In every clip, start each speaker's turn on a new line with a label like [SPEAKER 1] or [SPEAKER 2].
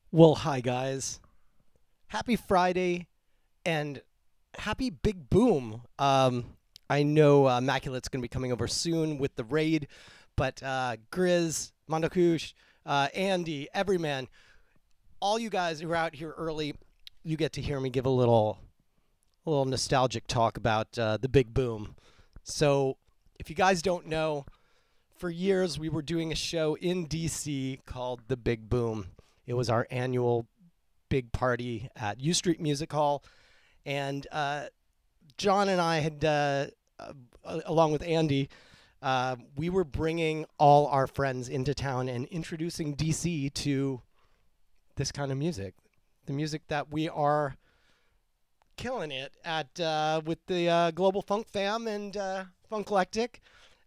[SPEAKER 1] Well, hi guys. Happy Friday and happy Big Boom. I know Maculat's going to be coming over soon with the raid, but Grizz, Mondakush, Andy, Everyman, all you guys who are out here early, you get to hear me give a little nostalgic talk about the Big Boom. So, if you guys don't know, for years we were doing a show in DC called The Big Boom. It was our annual big party at U Street Music Hall, and John and I had, along with Andy, we were bringing all our friends into town and introducing DC to this kind of music, the music that we are killing it at with the Global Funk Fam and Funklectic.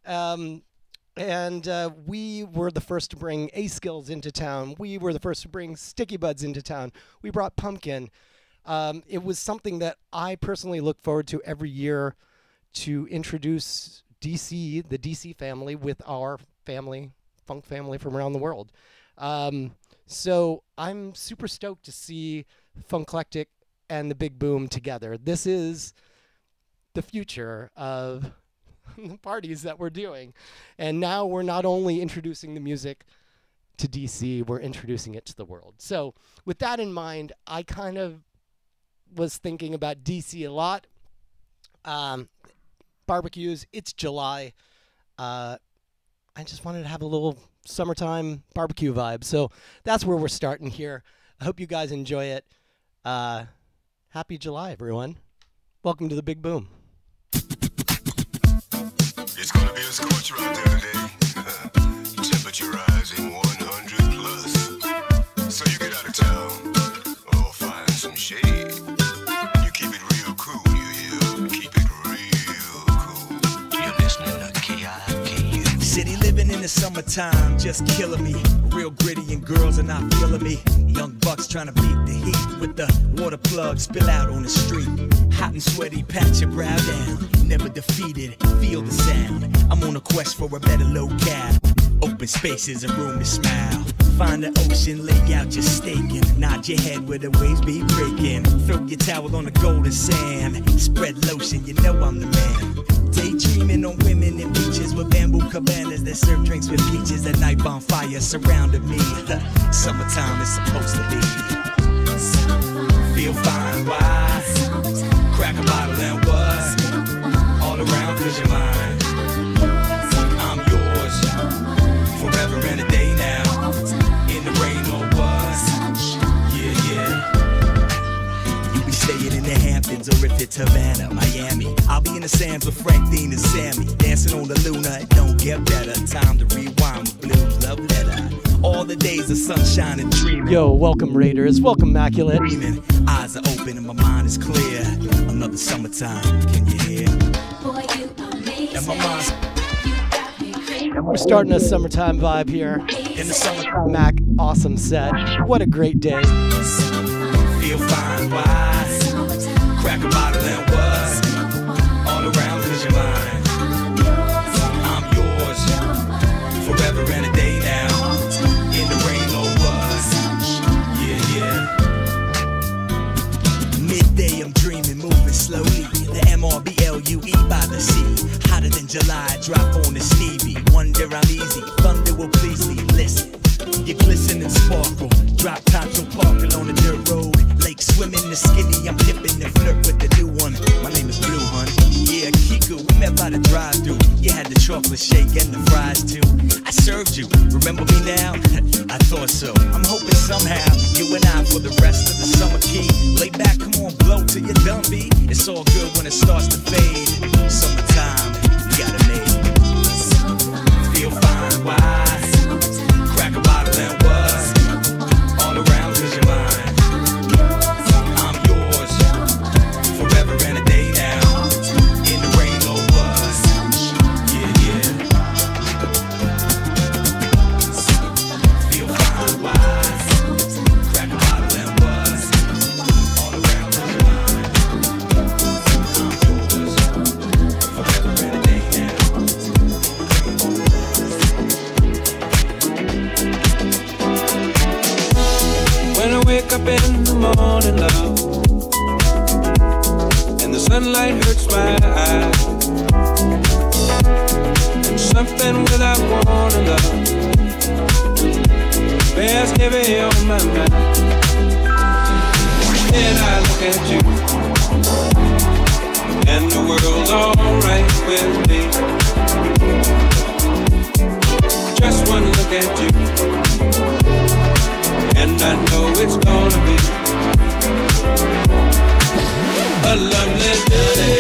[SPEAKER 1] And we were the first to bring A-Skills into town. We were the first to bring Sticky Buds into town. We brought Pumpkin. It was something that I personally look forward to every year to introduce DC, the DC family, with our family, funk family from around the world. So I'm super stoked to see Funklectic and the Big Boom together. This is the future of the parties that we're doing. And now we're not only introducing the music to DC, we're introducing it to the world. So with that in mind, I kind of was thinking about DC a lot. Barbecues, it's July. I just wanted to have a little summertime barbecue vibe. So that's where we're starting here. I hope you guys enjoy it. Happy July, everyone. Welcome to the Big Boom.
[SPEAKER 2] It's gonna be a scorcher out there today. Temperature rising 100 plus. So you get out of town, or find some shade. You keep it real cool, you hear? Keep it real cool. You're listening to KIKU.
[SPEAKER 3] City living in the summertime, just killing me. Real gritty and girls are not feeling me. Young bucks trying to beat the heat with the water plug spill out on the street. Hot and sweaty, pat your brow down. Never defeated, feel the sound. I'm on a quest for a better locale. Open spaces and room to smile. Find the ocean, lay out your steak and nod your head where the waves be breaking. Throw your towel on the golden sand. Spread lotion, you know I'm the man. Daydreaming on women in beaches with bamboo cabanas that serve drinks with peaches. At night bonfire surrounding me. Summertime is supposed to be. Feel fine, why? Crack a bottle and what? All around 'cause you're mine. I'm yours. Forever and a day now. In the rain or what? Yeah, yeah. You be staying in the Hamptons or if it's Havana, Miami. I'll be in the sands with Frank Dean and Sammy. Dancing on the Luna, it don't get better. Time to rewind with blues, love letter. All the days of sunshine and dreaming.
[SPEAKER 1] Yo, welcome Raiders, welcome Maculat.
[SPEAKER 3] Dreaming. Eyes are open and my mind is clear. Another summertime, can you hear?
[SPEAKER 4] Boy, you amazing.
[SPEAKER 3] And my mind
[SPEAKER 4] You got me crazy.
[SPEAKER 1] We're starting a summertime vibe here.
[SPEAKER 3] in the summertime.
[SPEAKER 1] Mac, awesome set. What a great day.
[SPEAKER 3] Feel fine, why? Crack a bottle and what? All around 'cause you're mine. I'm yours. Forever and a day now. In the rain or what? Yeah, yeah. Midday, I'm dreaming, moving slowly. The MRBLUE by the sea. Hotter than July, drop on the Stevie. Wonder I'm easy, thunder will please me. Listen, you glisten and sparkle. Drop tops on parking on the dirt road. Lake swimming the skinny, I'm dipping and flirt with the new one. My name is Blue, hun. Yeah, Kiku, we met by the drive-thru. You had the chocolate shake and the fries too. I served you, remember me now? I thought so. I'm hoping somehow you and I for the rest of the summer key. Lay back, come on, blow till you're done, B. It's all good when it starts to fade. Summertime, you got it made. Feel fine, why? Crack a bottle and what? All around 'cause you're mine. I'm yours. Forever and a day now. In the rain or what? Yeah, yeah. Feel fine, why? Crack a bottle and what? All around 'cause you're mine. I'm yours.
[SPEAKER 5] Sunlight hurts my eyes, and something without warning love bears heavy on my mind. Then I look at you, and the world's alright with me. Just one look at you, and I know it's gonna be a lovely day.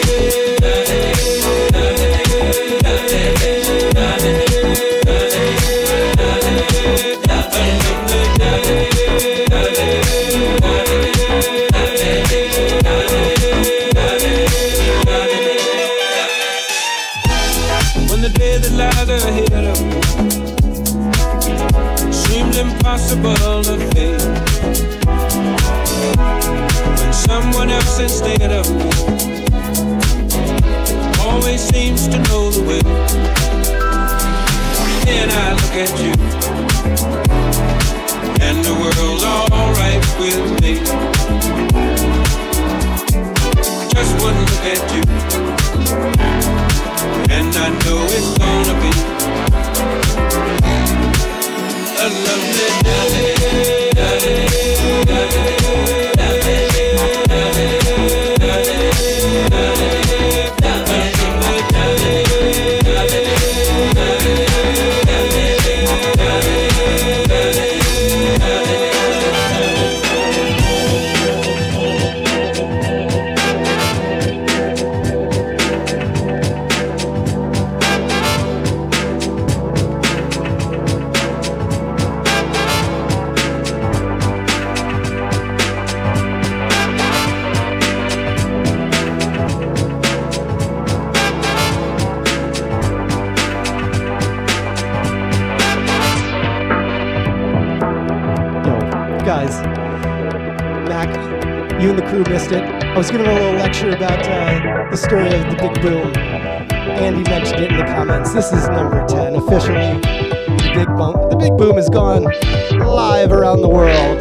[SPEAKER 5] When the day that lies ahead of me seems impossible to face, when someone else instead of me always seems to know the way, then I look at you, and the world's alright with me. Just one look at you, and I know it's gonna be a lovely day.
[SPEAKER 1] Guys, Mac, you and the crew missed it. I was giving a little lecture about the story of the Big Boom. Andy mentioned it in the comments. This is number 10, officially. The Big Boom has gone live around the world.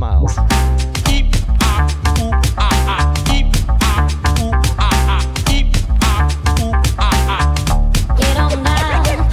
[SPEAKER 1] smiles.
[SPEAKER 4] Get on down.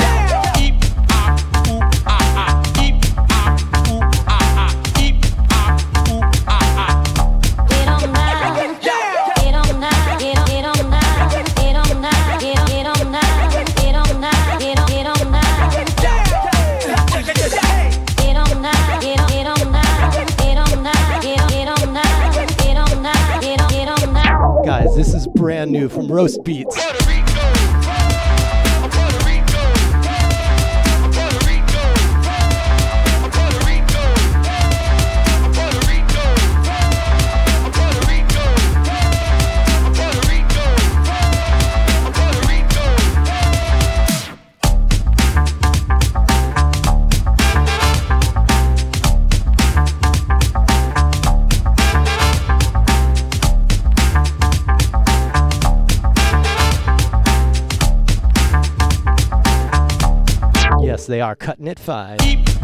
[SPEAKER 1] Guys, this is brand new from Roast Beats. Yes, they are cutting it fine.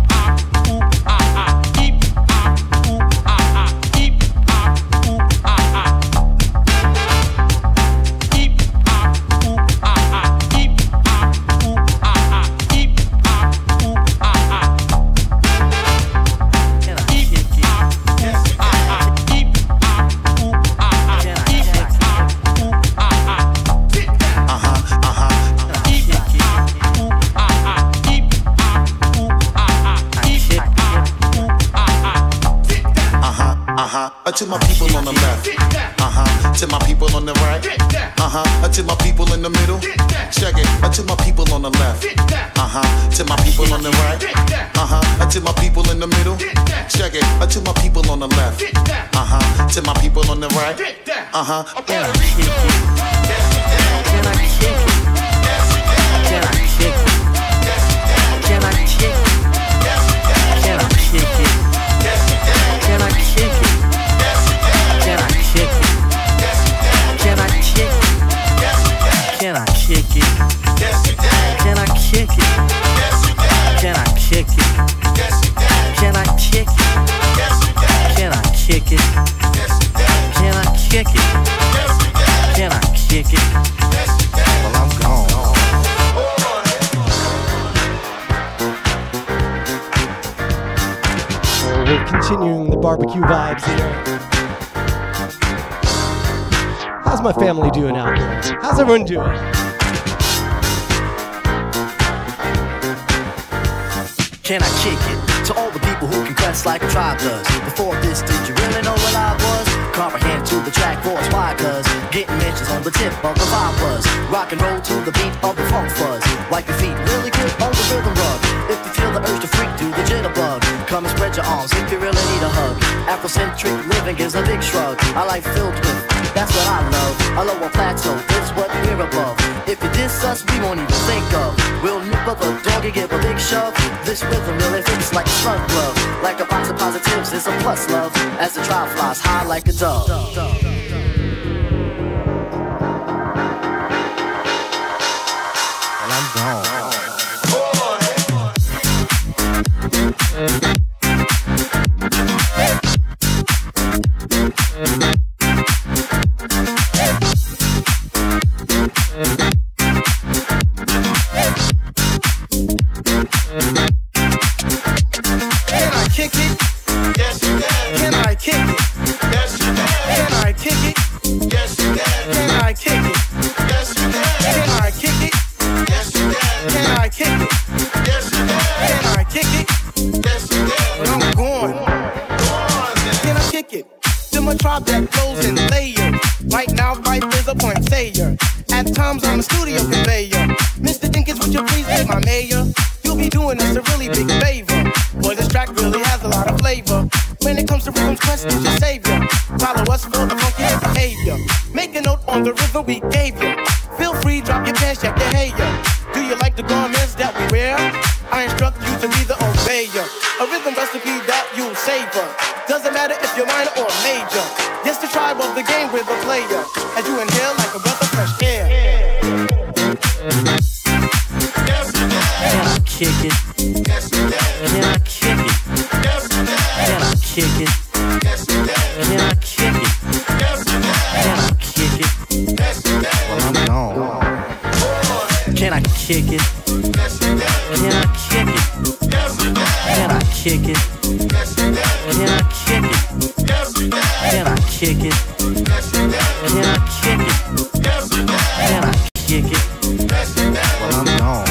[SPEAKER 6] To my people on the left, to my people on the right, to my people in the middle, check it. To my people on the left, to my people on the right, to my people in the middle, check it. To my people on the left, to my people on the right, Can I kick it? Can I kick it? Can I kick it? Can I kick it? Can I kick it? Can I kick it? Can I kick it? Can I kick it? Can I kick it? Can I kick it? Can I kick it? Can I kick it? Can I kick it? Can I kick it? Can I kick it? Well, I'm gone.
[SPEAKER 1] We're continuing the barbecue vibes here. How's my family doing out there? How's everyone doing?
[SPEAKER 3] Can I kick it? To all the people who can cuss like a tribe does. Before this, did you really know what I was? Comprehend to the track force, why? Cause getting mentions on the tip of the vibe was rock and roll to the beat of the funk fuzz. Wipe your feet really good on the rhythm rug. If you feel the urge to freak, do the jitterbug. Come and spread your arms if you really need a hug. Afrocentric living gives a big shrug. I like filled with, that's what I love. A lower plateau, this what we're above. If you diss us, we won't even think of. We'll nip up a dog and give a big shove. This rhythm really fits like a slug glove. Like a box of positives, it's a plus love. As the tribe flies high like a dove. And I'm gone.
[SPEAKER 7] That flows in layers. Right now, life is a point sayer. At times, I'm a studio conveyor. Mr. Dinkins, would you please be my mayor? You'll be doing us a really big favor. Boy, this track really has a lot of flavor. When it comes to rhythms, questions your savior. Follow us for the funky behavior. Make a note on the rhythm we gave you. Feel free, drop your pants, check your hair. Do you like the garments that we wear? I instruct you to be the obeyer. A rhythm recipe that you'll savor. Doesn't matter if you're minor or major. Yes, the tribe of the game with a player. As you inhale like a breath of fresh air. Can I kick it? Can I kick it? Can I kick it?
[SPEAKER 3] then I kick it. Then I kick it. And then I kick it. Then I kick it. And then I kick it. Then I kick it. Well, I'm gone.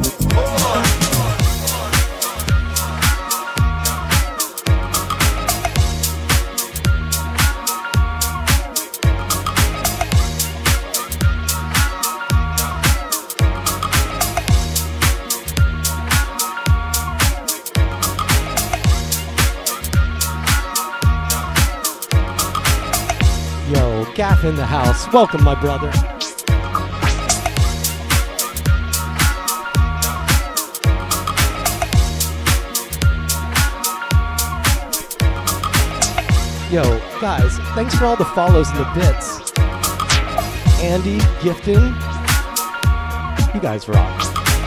[SPEAKER 1] Yo, Gaff in the house. Welcome, my brother. Yo, guys, thanks for all the follows and the bits. Andy, Gifton, you guys rock.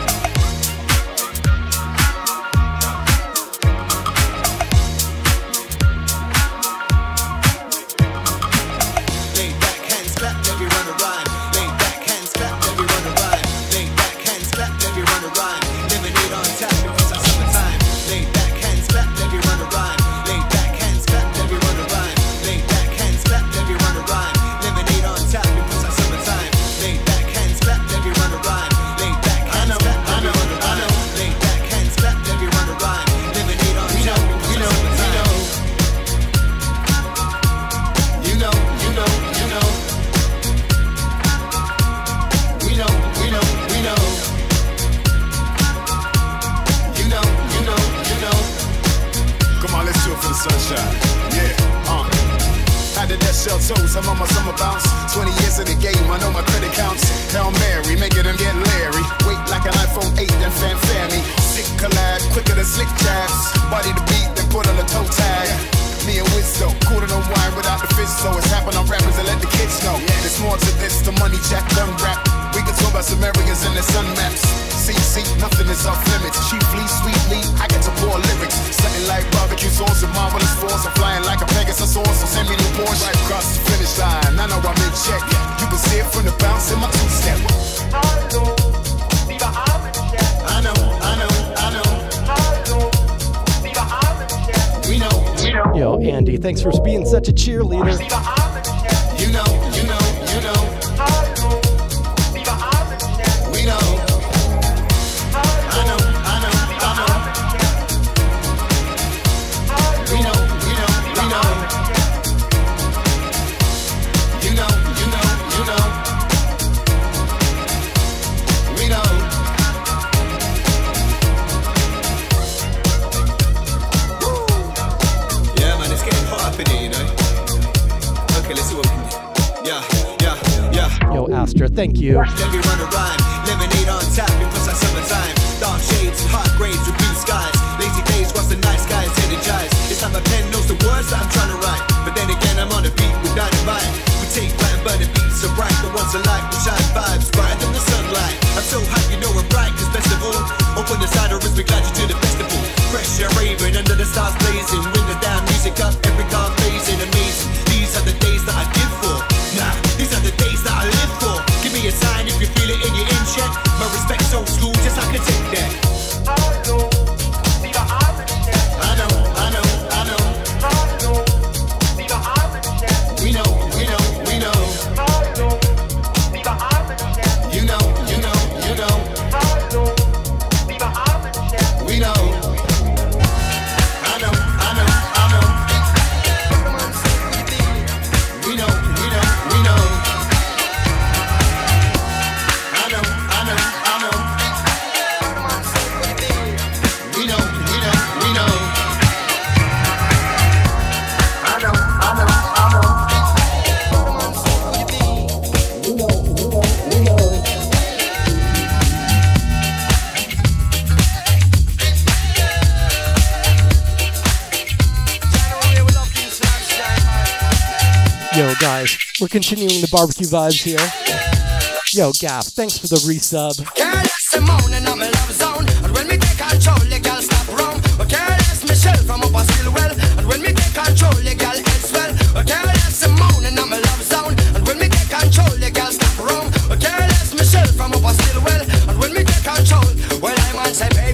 [SPEAKER 6] I'm on my summer bounce. 20 years in the game, I know my credit counts. Hail Mary, making them get Larry. Wait like an iPhone 8, then fanfare me. Sick collab, quicker than slick jabs. Body the beat, then put on a toe tag. Me and Wizzo, cooler than wine without the fizz. So it's happened on rappers and let the kids know. There's more to this, the money jack gun rap. We can talk about some areas in the sun maps. See, nothing is off limits. Chiefly, sweetly, I get to pour lyrics. Something like barbecue sauce and marvelous force. I'm flying like a Pegasus horse, so send me new Porsche. Right across the finish line, I know I'm in check. You can see it from the bounce in my two-step. I know. We know.
[SPEAKER 1] Yo, Andy, thanks for being such a cheerleader.
[SPEAKER 6] You know. We know. I know. We know. You know. We know.
[SPEAKER 8] Yeah, man, it's getting hot up in here, you know. Okay, let's see what we can do. Yeah.
[SPEAKER 1] Yo, Astra, thank you.
[SPEAKER 8] Let me run a rhyme. Lemonade on tap because it's summertime. Dark shades, hot grades with blue skies. Lazy days, what's the nice guys energize. It's like my pen knows the words that I'm trying to write. But then again, I'm on a beat with dynamite. We take flight and burn the beat so bright. The ones alike, we shine vibes brighter than the sunlight. I'm so hyped, you know we're bright, cause best of all, open the cider as we glide you to the festival. Fresh air raving, under the stars blazing. Window down, music up, every car blazing. Amazing, these are the days that I live for. Nah, these are the days that I live for. Give me a sign if you feel it in your in check. My respect's old school, just I can take that. I know. We know. You know. We know. I know. We know.
[SPEAKER 1] Yo, guys, we're continuing the barbecue vibes here. Yo, Gaff, thanks for the resub.
[SPEAKER 7] Careless Simone in my love zone. And when me take control, the girl stop wrong. Careless Michelle from up a skill well. And when me take control, the girl head swell. Careless Simone in my love zone. And when me take control, the girl stop wrong. Careless Michelle from up a skill well. And when me take control, well, I'm on say,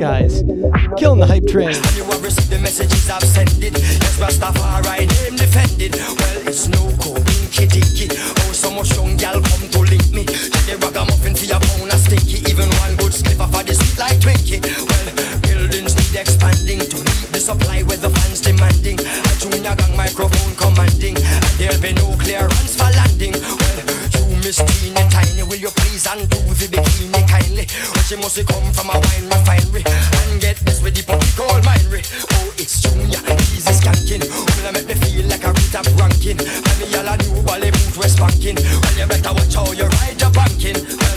[SPEAKER 1] guys. Killing the hype train.
[SPEAKER 3] You have received the messages I've sent it. Yes, Rastafari name defended. Well, it's no code, dinky dinky. Oh, so much young gal come to link me. Take the ragamuffin for your pound and stinky. Even one good slipper for the sweet like Twinkie. Well, buildings need expanding to meet the supply where the fans demanding. A junior gang microphone commanding. And there'll be no clearance for landing. Well, you Miss Teeny Tiny, will you please undo the bikini kindly? Well, she must come from a wine refinery. And get this with the puppy coal minery. Oh, it's Junior, easy skanking. Will I make me feel like a Rita ranking? And me all a new ballet boot we're spanking. Well, you better watch how you ride your banking. Well,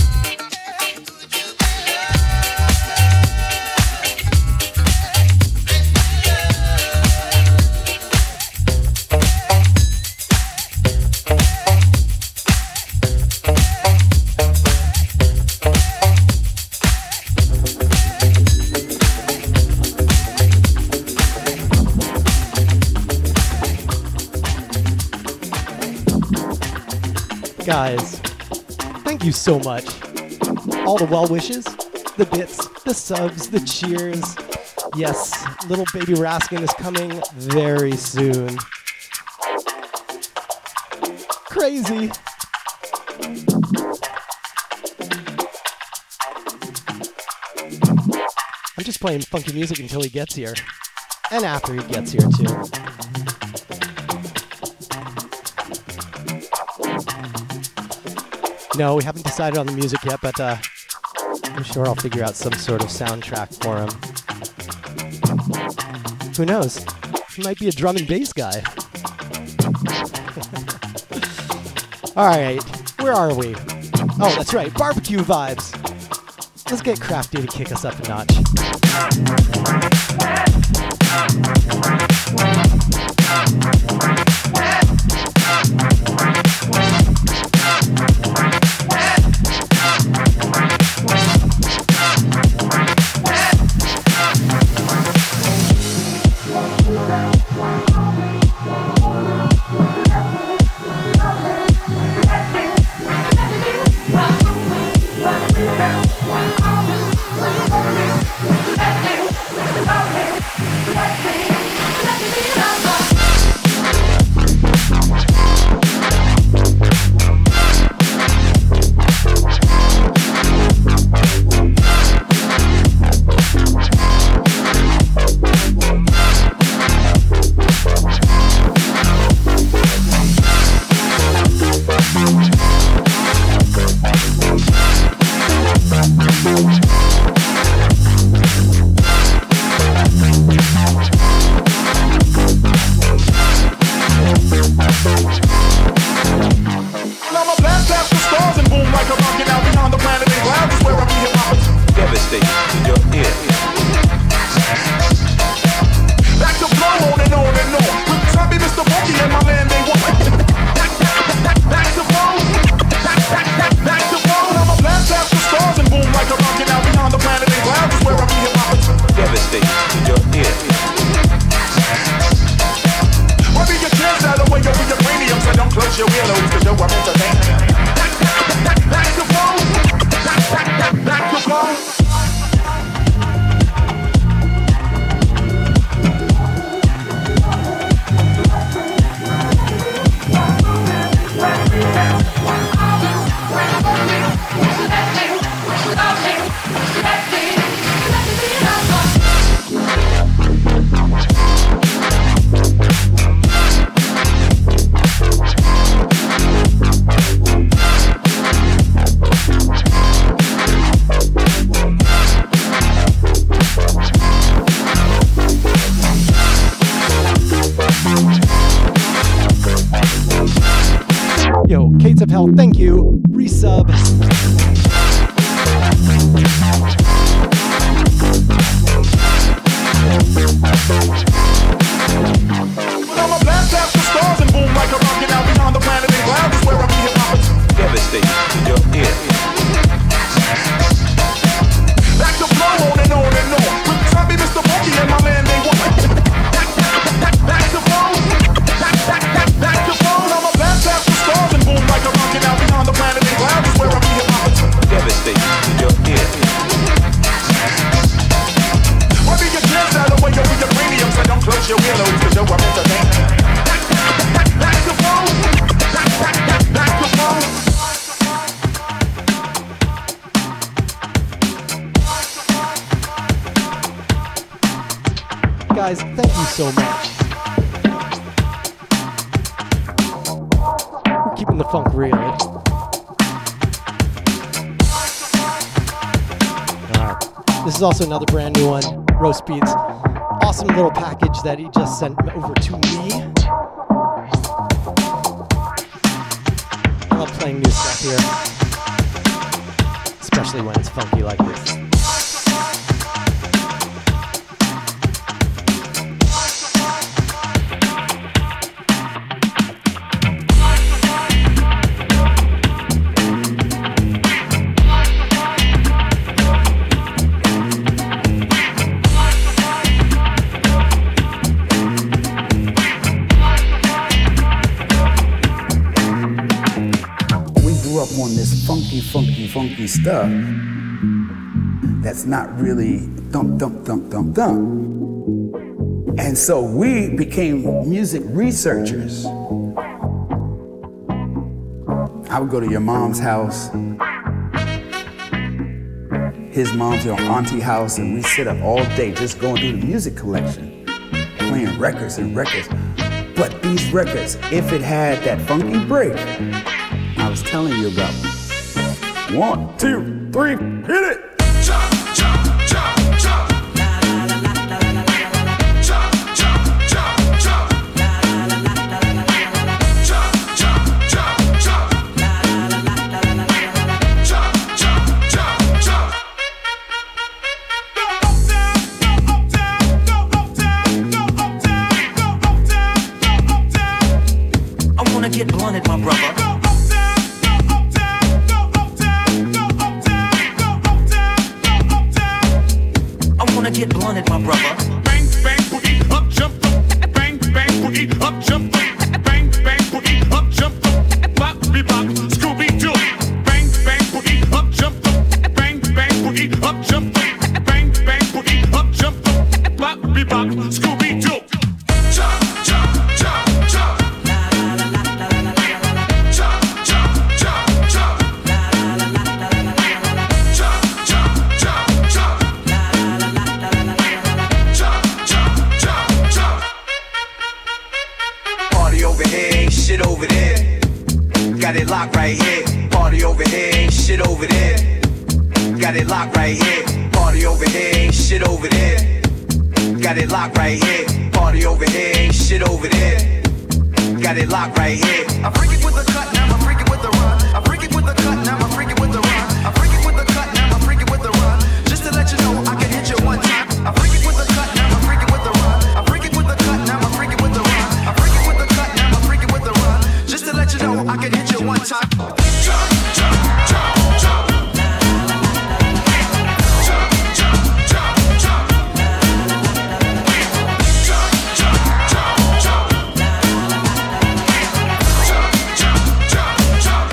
[SPEAKER 1] Guys, thank you so much. All the well wishes, the bits, the subs, the cheers. Yes, little baby Raskin is coming very soon. Crazy. I'm just playing funky music until he gets here. And after he gets here too. No, we haven't decided on the music yet, but I'm sure I'll figure out some sort of soundtrack for him. Who knows? He might be a drum and bass guy. Alright, where are we? Oh, that's right, barbecue vibes. Let's get Crafty to kick us up a notch. Of Hell, thank you. Resub.
[SPEAKER 9] I'm a blast after stars and boom like a rocket out beyond the planet and clouds is where I be hip-hop. Devastating in your ear. Back to flow on and on and on. With Trappy, Mr. Funky and my man, they want. Back to flow. Back to flow. I'm a blast after stars and boom like a rocket out beyond the planet and clouds is where I be hip-hop. Devastating in your ear.
[SPEAKER 1] so much. We're keeping the funk real. Alright. This is also another brand new one, Roast Beats. Awesome little package that he just sent over to me. I love playing new stuff here, especially when it's funky like this.
[SPEAKER 10] On this funky stuff that's not really thump. And so we became music researchers. I would go to your mom's house, his mom's, your auntie house, and we sit up all day just going through the music collection, playing records and records. But these records, if it had that funky break I was telling you about. 1, 2, 3, hit it!
[SPEAKER 2] Jump, jump, jump, jump. Jump, jump, jump, jump. Jump, jump, jump, jump. Jump, jump, jump, jump.
[SPEAKER 3] I wanna get blunted, my brother. Get blunted, my brother.
[SPEAKER 9] Bang, bang, boogie, up, jump, bang, bang, boogie, up, jump, bang, bang, boogie, up, jump, bop, bebop, Scooby-Doo. Bang, bang, boogie, up, jump, bang, bang, boogie, up, jump, bang, bang, boogie, up, jump, bop, bebop, Scooby-Doo.
[SPEAKER 2] Jump, jump, jump, jump. Jump, jump, jump, jump. Jump, jump, jump, jump.
[SPEAKER 8] Over here, ain't shit over there. Got it locked right here. Party over here, ain't shit over there. Got it locked right here. Party over here, ain't shit over there. Got it locked right here. Party over here, ain't shit over there. Got it locked right here. I freak it with the cut, now I freak it with the run. I freak it with the cut, now I freak it with the run. I freak it with the cut, now I freak it with the run. Just to let you know, I can hit you one time. I freak it with the cut, now I freak it with the run. I freak it with the cut, now I freak it with the run. I freak it with the cut, now I freak it with the run. Just to let you know, I can hit you one time. Jump, jump, jump, jump. Jump, jump, jump, jump. Jump, jump, jump, jump. Jump, jump, jump, jump.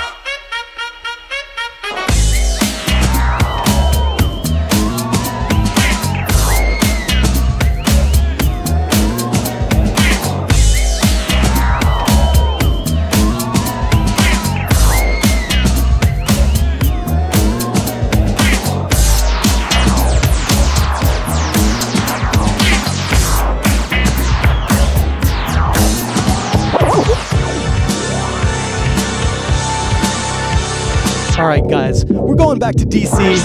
[SPEAKER 1] All right, guys, we're going back to DC.
[SPEAKER 9] That's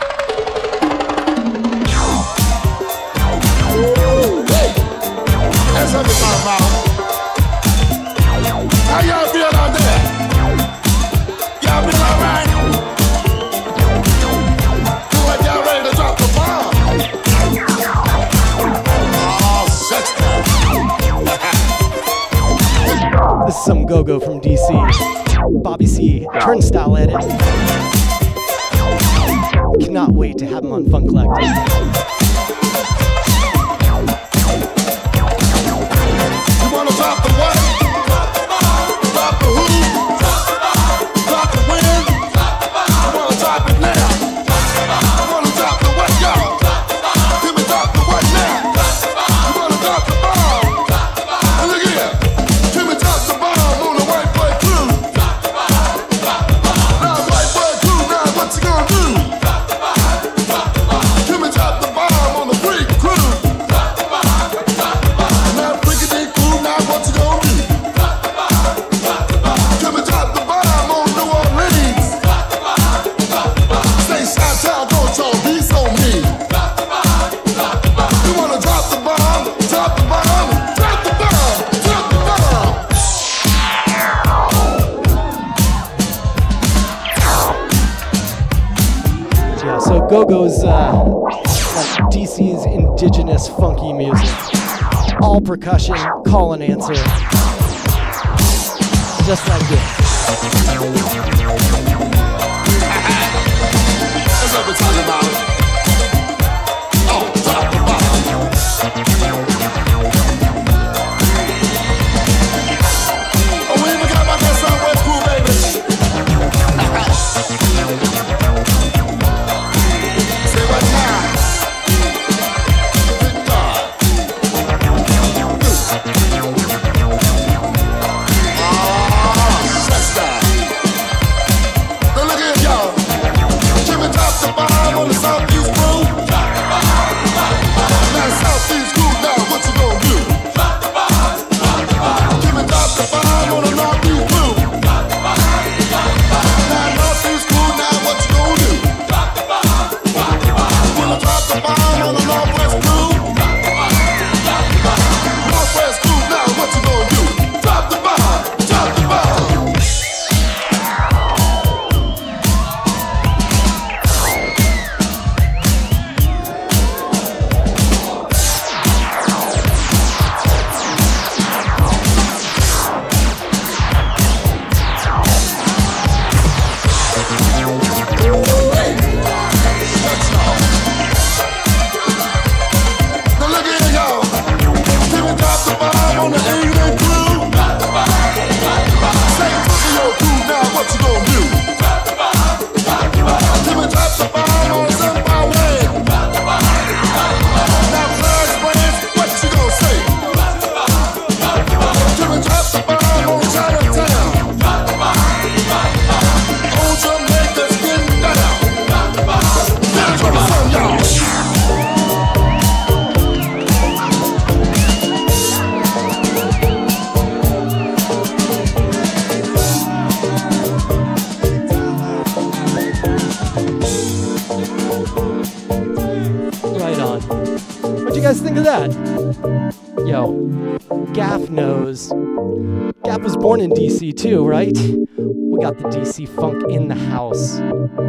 [SPEAKER 9] what it's all about. How y'all feel out there? Y'all feel alright? Feel like y'all ready to drop the bomb? Oh, such
[SPEAKER 1] This is some go-go from DC. Bobby C, Turnstile edit. Cannot wait to have him on Funklectic.
[SPEAKER 9] You wanna drop the what? Drop the who? Drop the when? You wanna drop it now? You wanna drop the what, y'all? Give me drop the what now? You wanna drop the bomb? And look here. Give me drop the bomb on the white boy crew. Now white boy crew, now what you gonna do? Give me drop the bomb on the freak crew.
[SPEAKER 1] go-go's like DC's indigenous funky music. All percussion, call and answer. Just like this.
[SPEAKER 9] That's what we're talking about. Oh, top to bottom. Oh, we even got about that Southwest crew, baby. Say what now? Good God. That's that. Now look at y'all. Jimmy top to bottom on the Southeast crew. Now Southeast crew, now what you gonna do? Jimmy top to bottom on the Northeast crew. Now Northeast crew, now what you gonna do? Jimmy top to bottom on the Northwest crew. Northwest crew, now what you gonna do? Top to bottom, top to bottom. Now look at y'all. Jimmy top to bottom on the England crew. Say Tokyo crew, now what you gonna do? Jimmy top to bottom on the Zimbabwe. Now Clarence Brands, what you gonna say? Jimmy top to bottom on Chinatown. Old Jamaica's getting down. Now try to some y'all.
[SPEAKER 1] Right on. What'd you guys think of that? Yo, Gaff knows. Gaff was born in DC too, right? We got the DC funk in the house.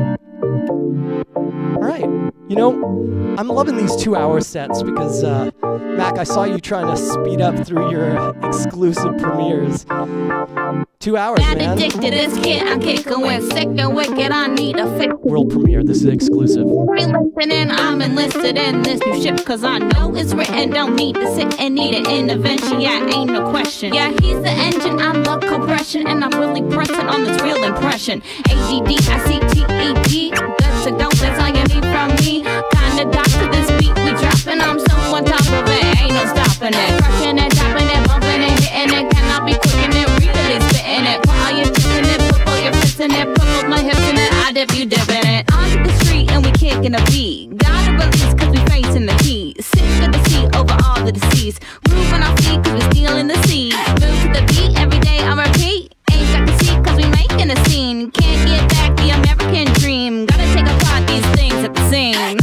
[SPEAKER 1] Alright, you know, I'm loving these 2-hour sets because, Mac, I saw you trying to speed up through your exclusive premieres. 2 hours,
[SPEAKER 4] Bad
[SPEAKER 1] man.
[SPEAKER 4] addicted to this kid, I'm kicking with sick and wicked, I need a fix.
[SPEAKER 1] World premiere, this is exclusive.
[SPEAKER 4] Listening, I'm enlisted in this new ship, cause I know it's written, don't need to sit and need an intervention, yeah, ain't no question. Yeah, he's the engine, I'm the compression, and I'm really pressing on this real impression. ADDICTED, good to go, that's all you need from me. Kinda doctor this beat we dropping, I'm so on top of it, ain't no stopping it. Crushing it, topping it, bumping it, hitting it, cannot be quicking it, really spitting it. Put all your chips in it, put all your fists in it, put all my hips in it, I dip, you dipping it. Onto the street and we kicking a beat. Gotta release cause we facing the heat. Sick of the sea over all the deceased. Moving our feet cause we stealing the seed. Move to the beat every day I repeat. Ain't got to see cause we making a scene. Can't get back the American dream. Gotta take apart these things at the seam.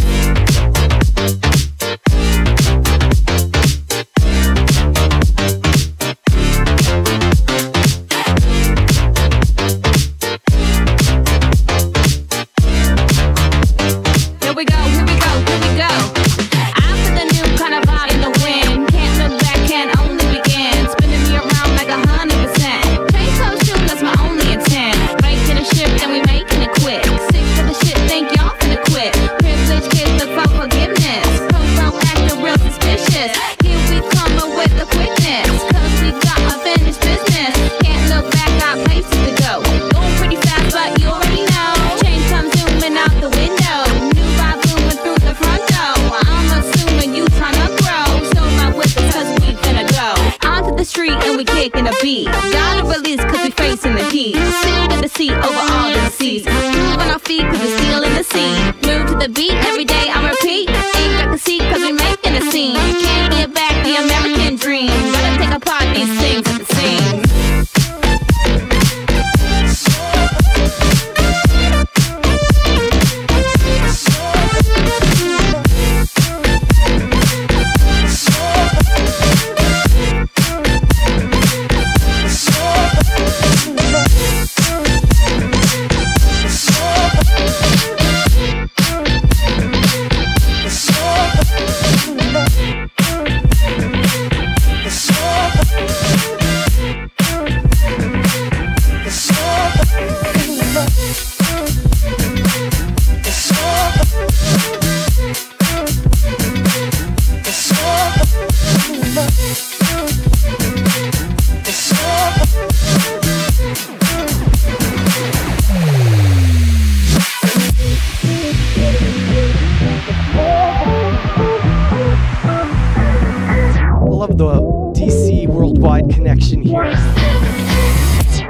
[SPEAKER 4] Here we go, here we go, here we go. I put the new kind of vibe in the wind. Can't look back, can only begin. Spinning me around like 100%. Pay close to, that's my only intent. Right to the ship, then we making it quick. Sick of the shit, think y'all finna quit. Privileged kids look for forgiveness. Pro acting real suspicious. Here we coming with the quickness. Cause we got unfinished business. Can't look back, got places to go. Going pretty fast, but you already know. Change comes zooming out the window. New vibe booming through the front door. I'm assuming you tryna grow. So my with us cause we finna go. Onto the street and we kicking a beat. Gotta release cause we facing the heat. Sick of the sea over all the seas. Moving our feet cause we stealing the scene. Move to the beat every day I repeat. Ain't got the seat cause we making a scene. Can't get back the American dream. Gotta take apart these things at the seams.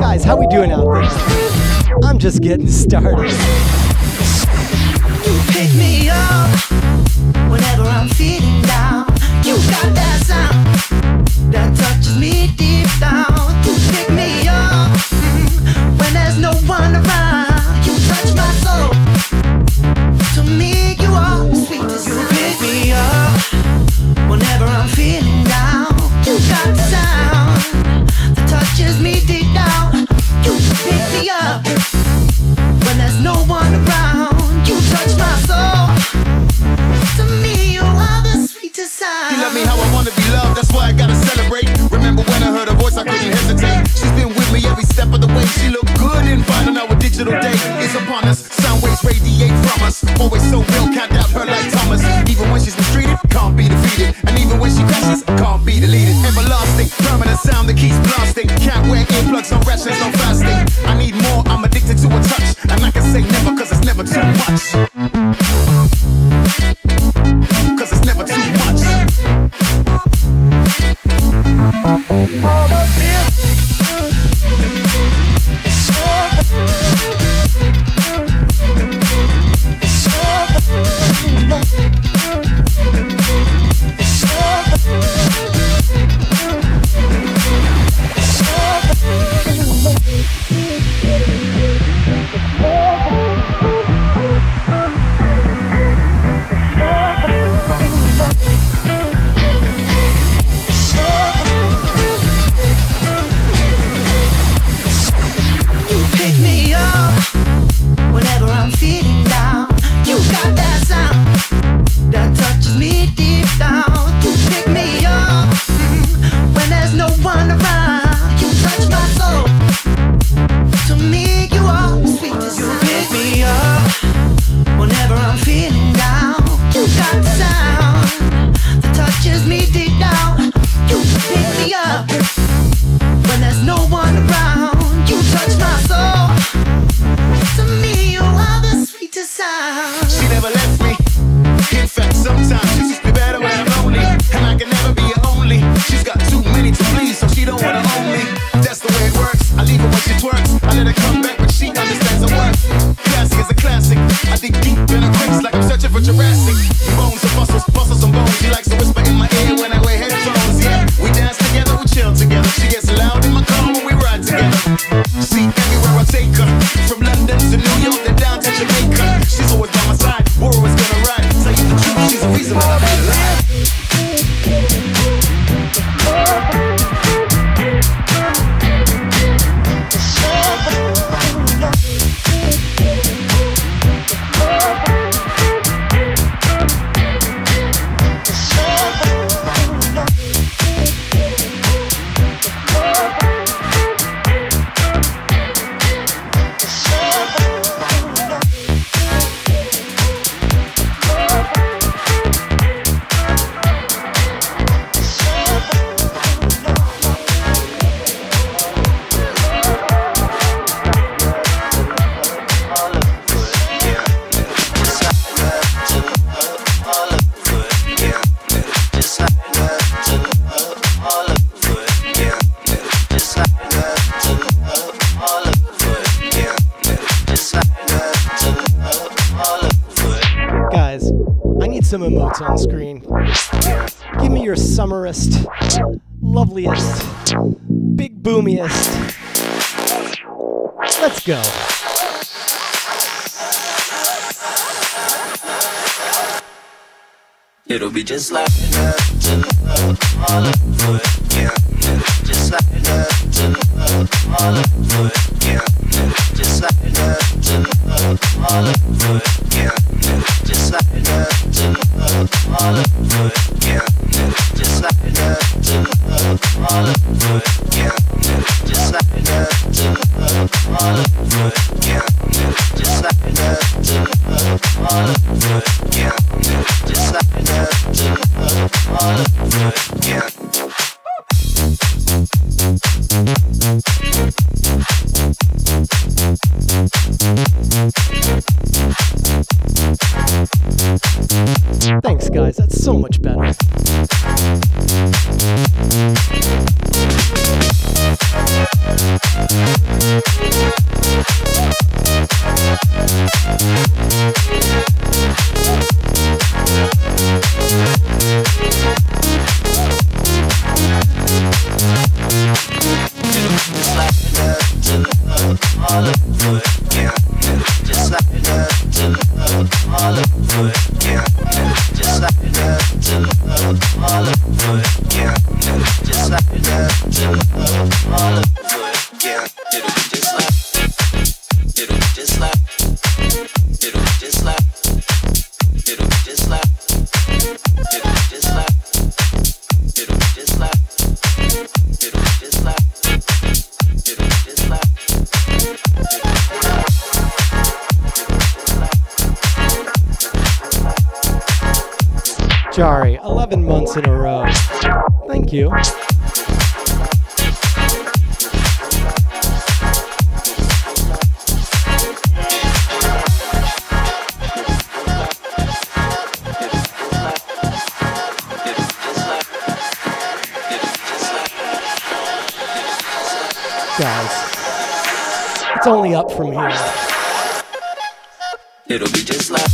[SPEAKER 1] Guys, how we doing out there? I'm just getting started.
[SPEAKER 11] You pick me up whenever I'm feeling down. You got that sound that touches me deep down. You pick me up when there's no one around. You touch my soul. To me, you are the sweetest. You pick me up whenever I'm feeling down. You got the sound that touches me deep down. You pick me up when there's no one around. You touch my soul. To me, you are the sweetest sound.
[SPEAKER 6] You love me how I wanna be loved, that's why I gotta celebrate. Remember when I heard her voice, I couldn't hesitate. She's been with me every step of the way. She look good in fine, and our digital day is upon us. Sound waves radiate from us. Always so real, can't doubt her like Thomas. Even when she's mistreated, can't be defeated. And even when she crashes, can't be deleted. Everlasting, permanent sound that keeps blasting. Can't wear earplugs, no rations, no fasting. I need more, I'm addicted to a touch. And I can say never, cause it's never too much. Cause it's never too much.
[SPEAKER 1] Some emotes on screen. Give me your summerest, loveliest, big boomiest. Let's go.
[SPEAKER 12] It'll be just like all over again. Just like all over again. Just like all over again. Just like all over again. Just like all over again. Just like all over again. Just like all over again. Just like all over again.
[SPEAKER 1] Thanks, guys. That's so much better.
[SPEAKER 12] all over again. Just like love to love all over again. Just like love to love all over again. Just like love to love all over again. It'll be just like, it'll be just like, it'll be just like, it'll be just like, it'll be just like, it'll be just like, it'll be just like, it'll be just like.
[SPEAKER 1] Jari, 11 months in a row. Thank you. Guys, it's only up from here.
[SPEAKER 12] It'll be just like.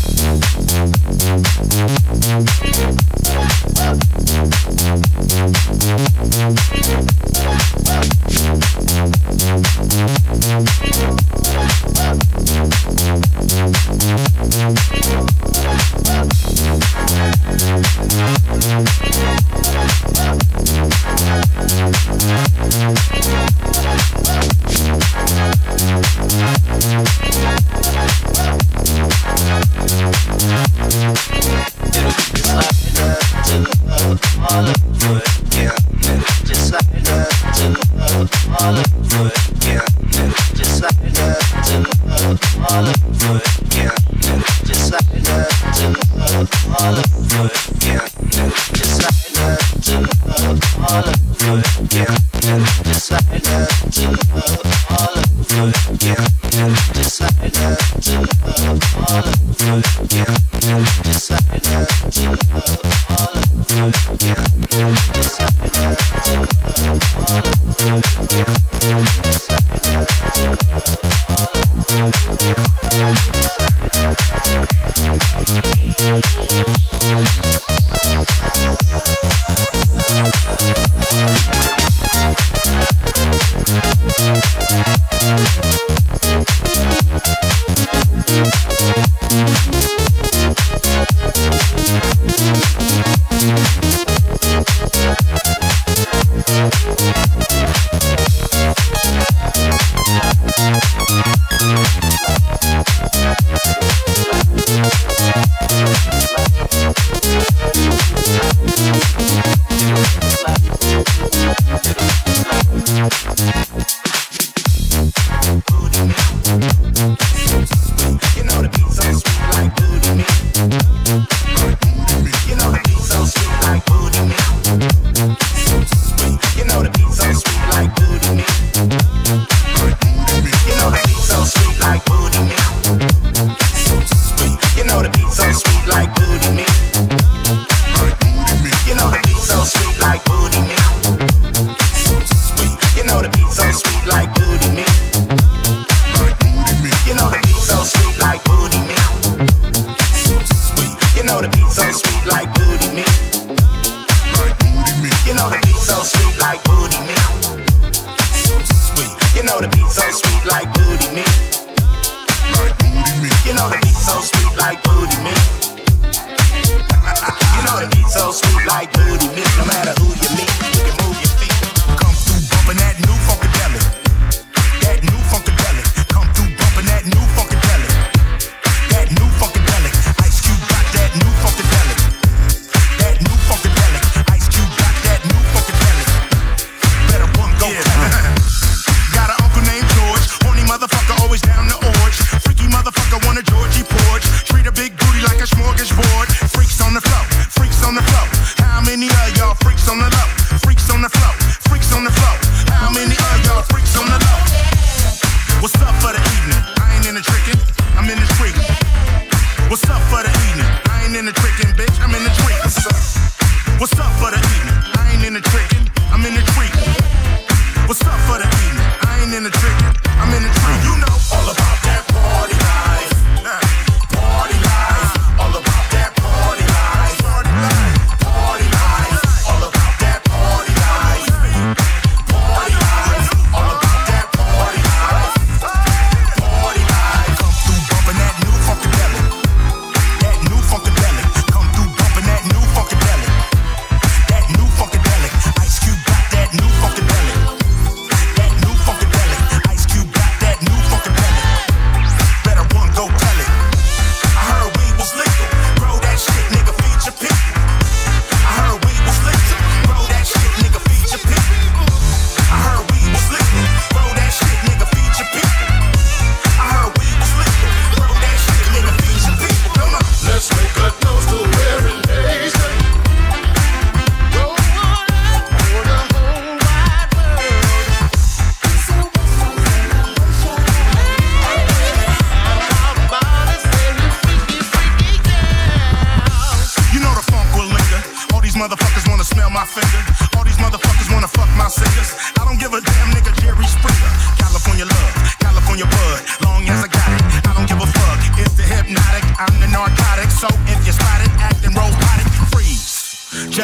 [SPEAKER 9] Freaks on the floor. How many of y'all freaks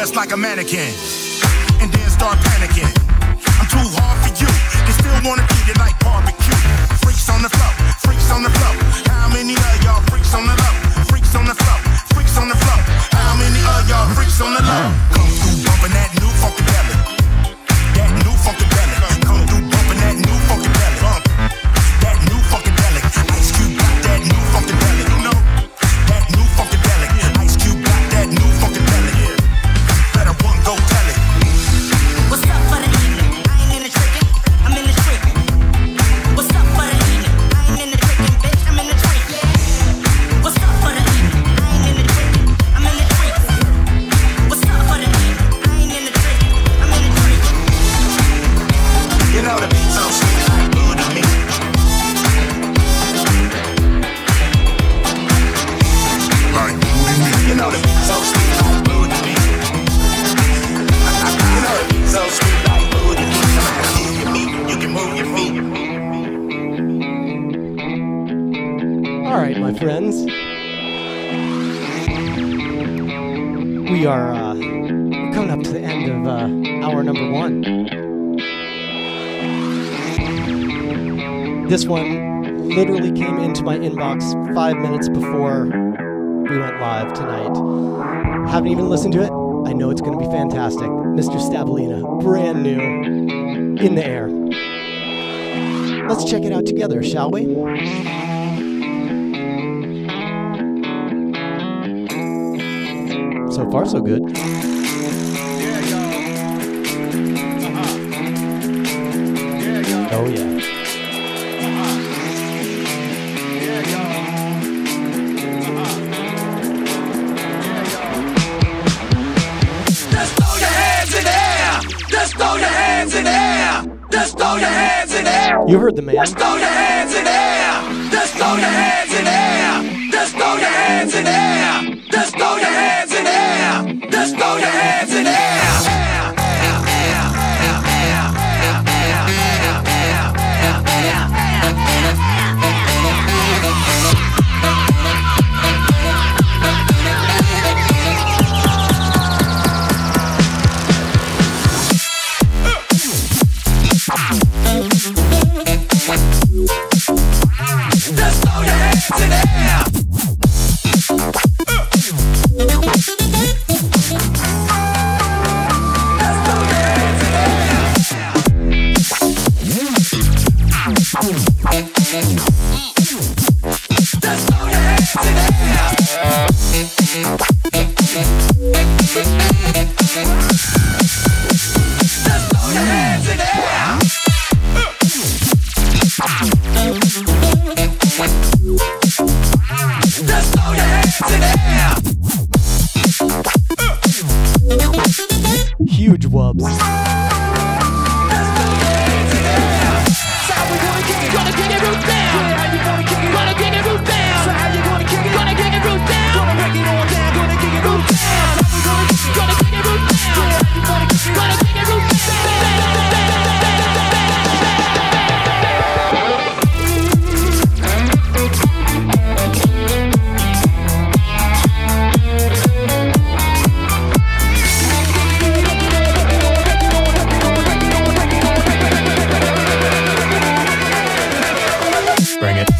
[SPEAKER 13] just like a mannequin, and then start panicking. I'm too hard for you. They still wanna treat it like barbecue. Freaks on the floor, freaks on the floor. How many of y'all freaks on the low? Freaks on the floor, freaks on the floor. How many of y'all freaks on the low? Come through bumping that new funkadelic. That new funkadelic. Come through bumping that new funkadelic. Bump. That new funkadelic. Ice Cube got that new funkadelic. You know? That new funkadelic. Ice Cube got that new funkadelic. Better one go tell it.
[SPEAKER 11] What's up for the evening? I ain't in the trickin', I'm in the trickin'. What's up for the evening? I ain't in the trickin', bitch, I'm in the trickin'. What's up for the evening? I ain't in the trickin', I'm in the trickin'. What's up for the evening? I ain't in the trickin', I'm in the trickin'.
[SPEAKER 13] You know the beat so sweet like good to me. Like good to me. You know the beat so sweet like good to me. You know the beat so sweet like good to me. Move your feet, you can move your feet.
[SPEAKER 1] All right, my friends. We are coming up to the end of hour number 1. This one literally came into my inbox 5 minutes before we went live tonight. Haven't even listened to it. I know it's going to be fantastic. Mr. Stabalina, brand new, in the air. Let's check it out together, shall we? So far, so good. Oh, yeah.
[SPEAKER 3] Just throw your hands in the air. Just throw your hands in the air. Just throw your hands in the air.
[SPEAKER 1] You heard the man.
[SPEAKER 3] Just throw your hands in the air. Just throw your hands in the air. Just throw your hands in the air. Just throw your hands in the air. Just throw your hands in the air. Just throw your hands in the air.
[SPEAKER 1] Huge wubs.
[SPEAKER 14] Bring it.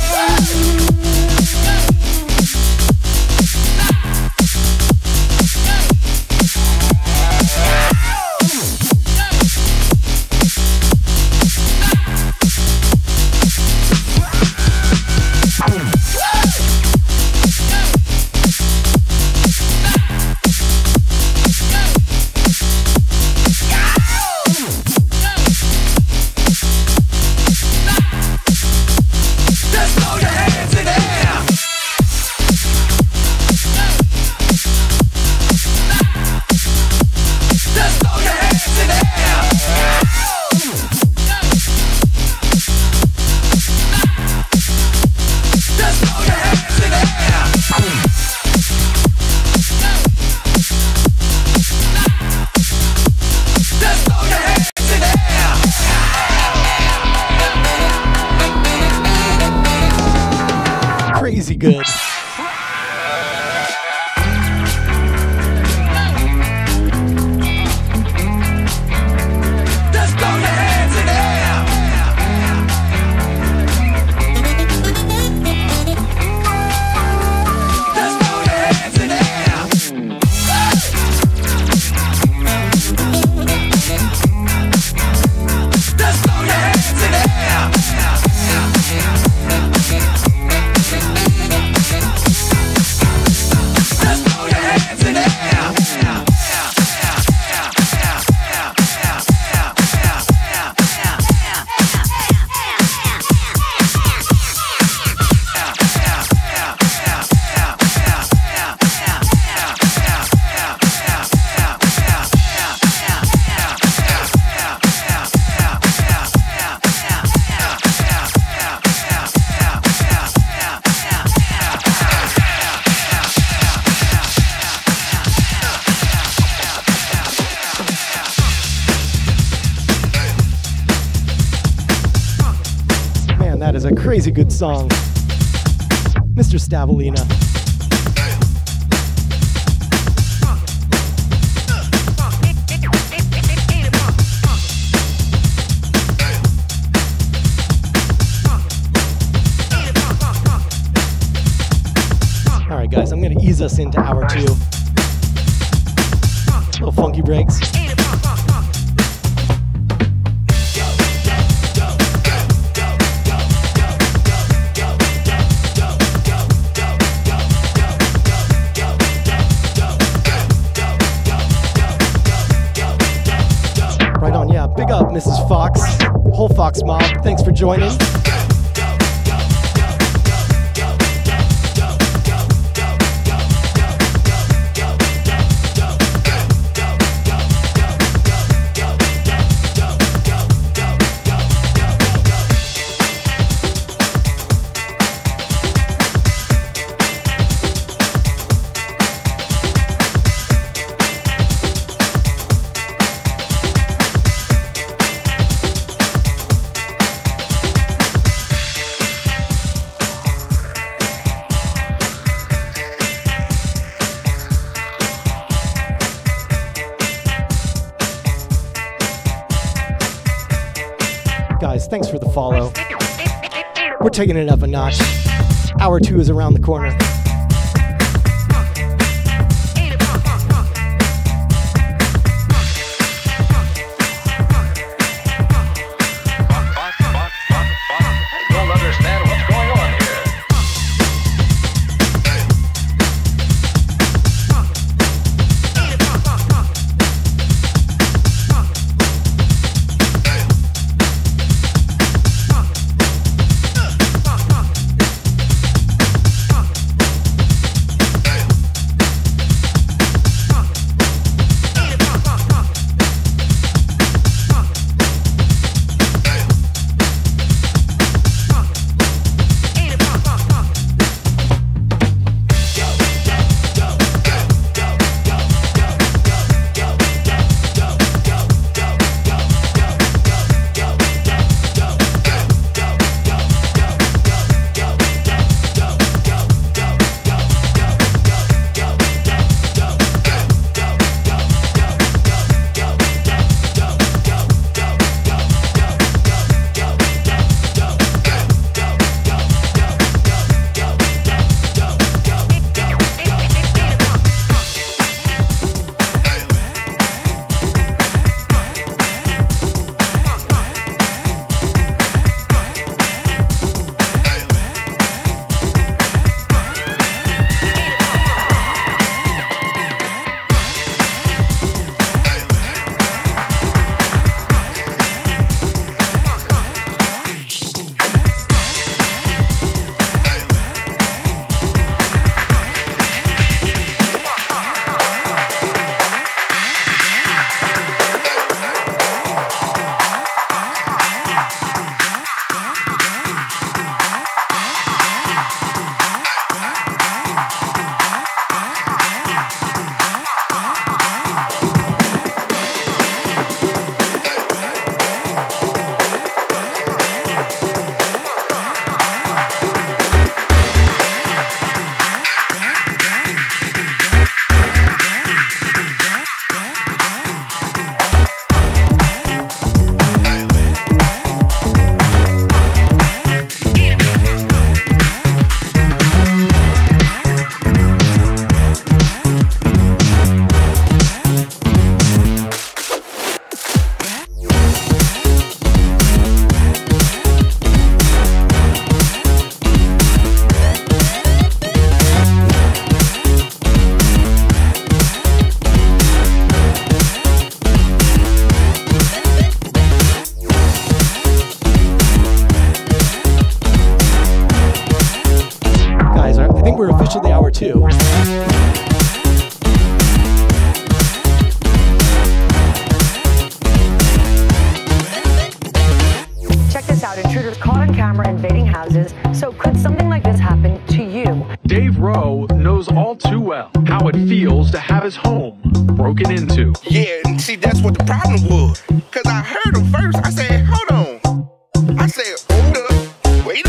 [SPEAKER 1] Crazy good. that is a crazy good song. Mr. Stavolina. All right, guys, I'm going to ease us into hour 2. Little funky breaks. Right on, yeah. Big up, Mrs. Fox. Whole Fox mob. Thanks for joining. Guys, thanks for the follow. We're taking it up a notch. Hour 2 is around the corner. We're officially hour 2.
[SPEAKER 15] Check this out. Intruders caught on camera invading houses. So could something like this happen to you?
[SPEAKER 16] Dave Rowe knows all too well how it feels to have his home broken into.
[SPEAKER 17] Yeah, and see, that's what the problem was. Because I heard him first. I said, hold on. I said, hold up. Wait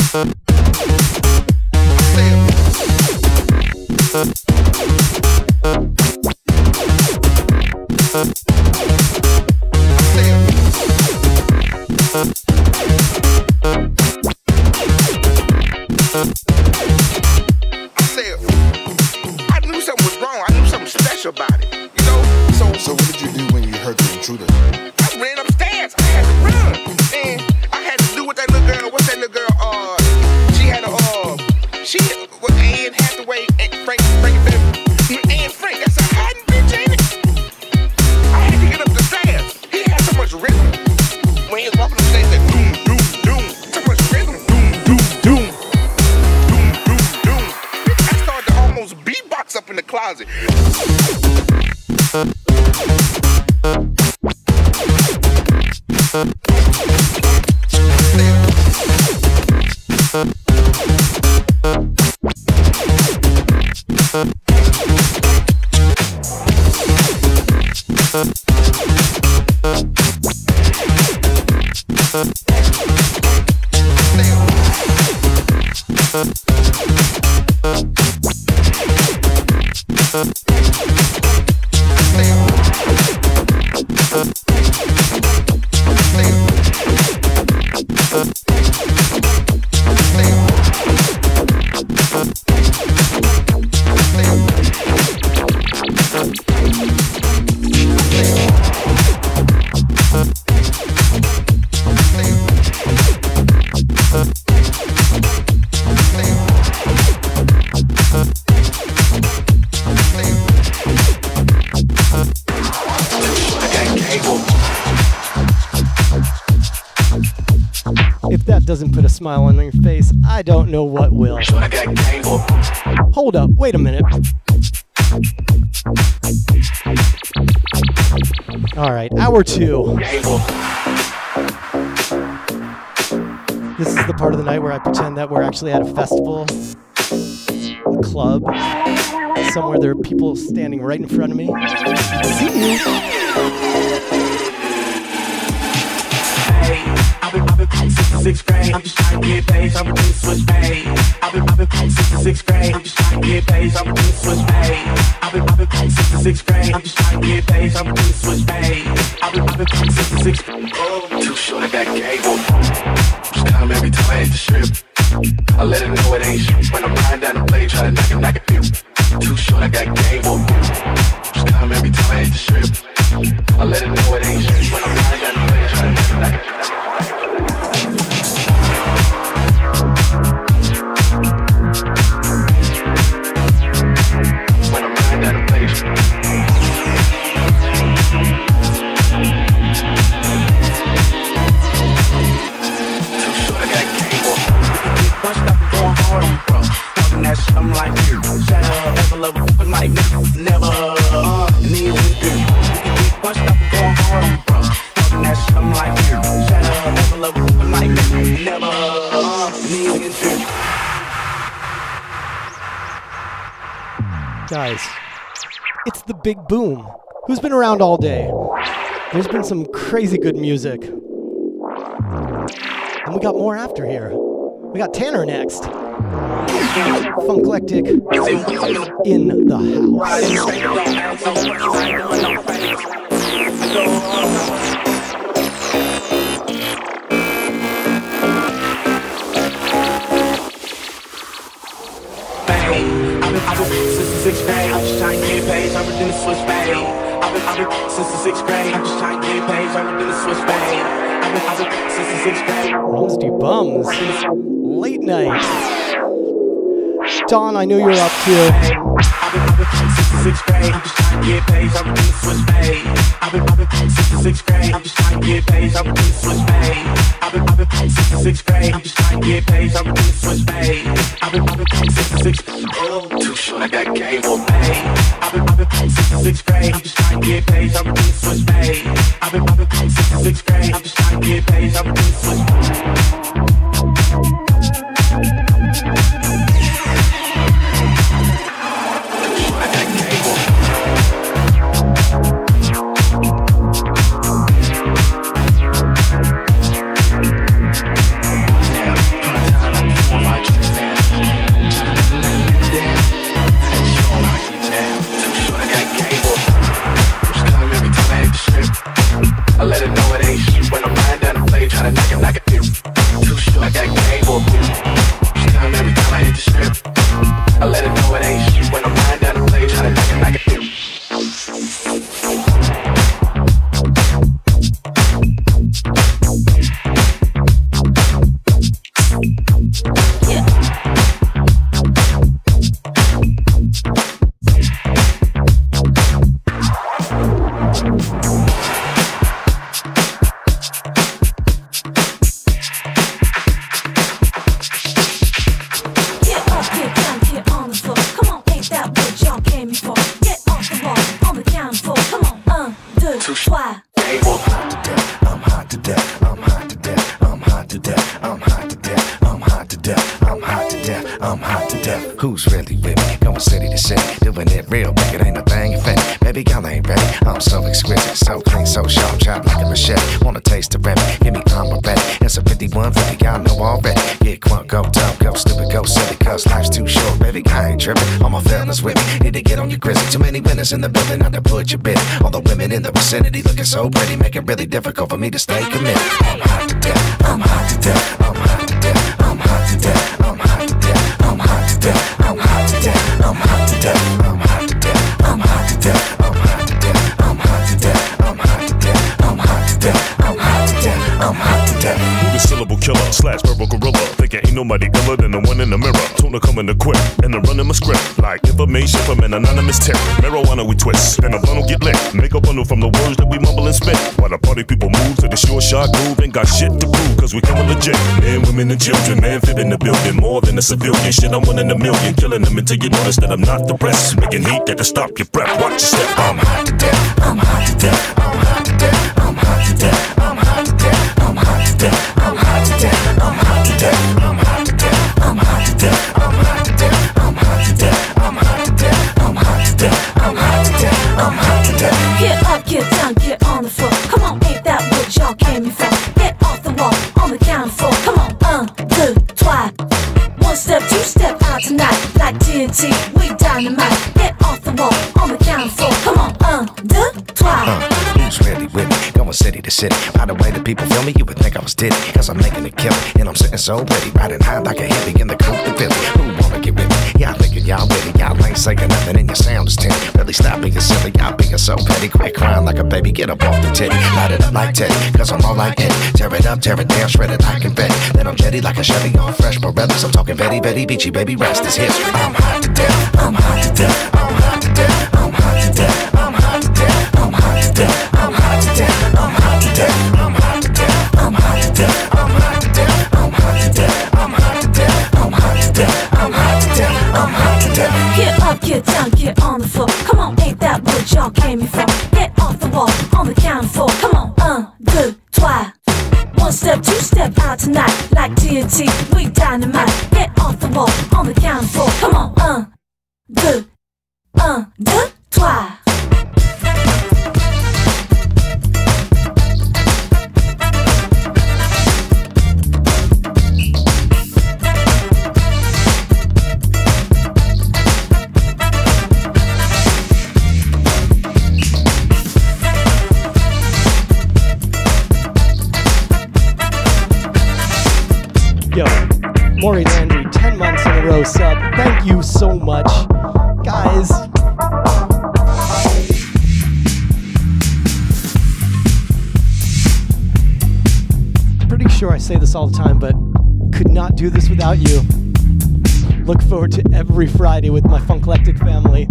[SPEAKER 17] I knew something was wrong. I knew something special about it. You know?
[SPEAKER 6] So what did you do when you heard the intruder?
[SPEAKER 17] I ran upstairs. I had to run. And I had to do what that little girl, what's that little girl? She had a, she was Anne Hathaway, and Frank, Anne Frank. That's a hiding bitch, ain't it? I had to get up the stairs. He had so much rhythm. When he was walking up the stairs, like, doom, doom, doom. So much rhythm. Doom, doom, doom. Doom, doom, doom. I started to almost beatbox up in the closet.
[SPEAKER 1] If that doesn't put a smile on your face, I don't know what will. Hold up, wait a minute. All right, hour 2. This is the part of the night where I pretend that we're actually at a festival, a club, somewhere there are people standing right in front of me. See you.
[SPEAKER 18] I've been playing since the 6th grade. I'm just trying to get paid. I'm doing switch pay. I've been playing since the 6th grade. I'm just trying to get paid. I'm doing switch pay. I've been playing since the 6th grade. I'm just trying to get paid. I'm doing switch pay. I've been playing since the 6th grade. Oh, too short, I got cable. Just come every time I hit the strip. I let it know it ain't shit. When I'm riding down the blade, try to knock it, too short, I got cable. Just come every time I hit the strip. I let it know it ain't shit. When I'm riding down the blade, try to knock it. I'm like, shut up, ever love a like never. And then you get punched up and going hard, bro. Talking that shit, I'm like, shut up, ever love a like never. And then you get
[SPEAKER 1] Guys, it's the big boom. Who's been around all day? There's been some crazy good music. And we got more after here. We got Tanner next. Funklectic in the
[SPEAKER 18] I've been since the 6th grade, I'm just trying to get paid, I'm doing the switch pay. I've been since the 6th grade, I'm just trying to get paid, I'm doing the switch pay. I've been since the 6th grade.
[SPEAKER 1] Rumsty Bums, late night. Don, I know you're up too.
[SPEAKER 18] I've been since the 6th grade, I'm just trying to get paid, I'm doing the switch pay. I've been since the 6th grade, I'm just trying to get paid, I'm doing the switch pay. I've been since the 6th grade, I'm just trying to get paid, I'm doing the switch pay. I've been since the 6th grade. Oh, too short, I got game on pay. I've been since the 6th grade, I'm just trying to get paid, I'm doing the switch pay. I've been since the 6th grade, I'm just trying to get paid, I'm doing the switch pay.
[SPEAKER 19] I'm hot to death, I'm hot to death. Who's really with me? Going city to city, doing it real big, it ain't a thing if any. Baby, y'all ain't ready. I'm so exquisite, so clean, so sharp, chopped like a machete. Wanna taste the remedy? Give me I'm ready. It's a 5150, y'all know already. Get crunk, go dumb, go stupid, go silly, cause life's too short, baby. I ain't tripping. All my fellas with me, need to get on your grizzly. Too many winners in the building, not to put your bid. All the women in the vicinity looking so pretty, make it really difficult for me to stay committed. I'm hot to death, I'm hot to death, I'm hot to death, I'm hot to death, I'm hot to death, I'm hot to death, I'm hot to death, I'm hot to death, I'm hot to death, I'm hot to death, I'm hot to death, I'm hot to death, I'm hot to death, I'm hot to death, I'm hot to death, I'm hot to death.
[SPEAKER 20] Who the syllable killer slash verbal gorilla? Thinking ain't nobody iller than the one in the mirror. Tuna coming to quit, and I'm running my script like information from an anonymous tip. Marijuana we twist, and a bundle get lit. Make a bundle from the words that we mumble and spit. While the party people move to the short shot groove, ain't got shit to prove, cause we coming legit. Men, women, and children, man fit in the building. More than a civilian, shit I'm 1 in a million. Killing them until you notice that I'm not depressed. Making heat that to stop your breath. Watch your step. I'm hot to death, I'm hot to death, I'm hot to death, I'm hot to death, I'm hot to death, I'm hot to death, I'm hot to death, I'm hot to death, I'm hot to death, I'm hot to death, I'm hot to death, I'm hot to death, I'm hot to death, I'm hot to death, I'm hot to death, I'm hot to death.
[SPEAKER 21] Get up, get down, get on the floor. Come on, ain't that what y'all came here for? Get off the wall, on the count of 4. Come on, 1, 2, 3. 1 step, 2 step out tonight. Like TNT, we dynamite. Get off the wall, on the count of 4. Come on, 1, 2, 3.
[SPEAKER 19] Who's really with me? Going city to city. By the way the people feel me, you would think I was Diddy. Cause I'm making it kill and I'm sitting so ready. Riding high like a hippie in the coupe in Philly. Who wanna get with me? Y'all thinking y'all ready. Y'all ain't saying nothing and your sound is tinny. Really stop being silly, y'all being so petty. Quit crying like a baby, get up off the titty. Light it up like Teddy, cause I'm all like Eddie. Tear it up, tear it down, shred it like confetti. Then I'm jetty like a Chevy on fresh Morellas. I'm talking Betty, Betty, Beachy, baby, rest is history. I'm hot to death, I'm hot to death, I'm hot to death, I'm hot to death, I'm hot to death, I'm hot to death, I'm hot to death, I'm hot to death, I'm hot to death, I'm hot to death, I'm hot to death, I'm hot to death, I'm hot to death, I'm hot to death, I'm hot to death, I'm hot to death.
[SPEAKER 21] Get up, get down, get on the floor. Come on, ain't that what y'all came here for? Get off the wall, on the count of 4. Come on, 1, 2, 3. 1 step, 2 step out tonight. Like TNT, we dynamite. Get off the wall, on the count of 4. Come on, 1, 2, 1, 2, 3.
[SPEAKER 1] Yo, Maury Landry, 10 months in a row sub. Thank you so much, guys. Pretty sure I say this all the time, but could not do this without you. Look forward to every Friday with my Funklectic family.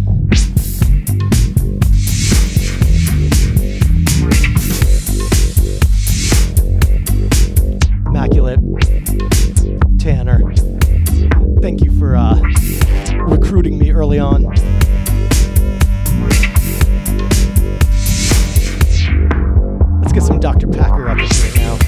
[SPEAKER 1] Immaculate, Tanner, thank you for recruiting me early on. Let's get some Dr. Packer up in here now.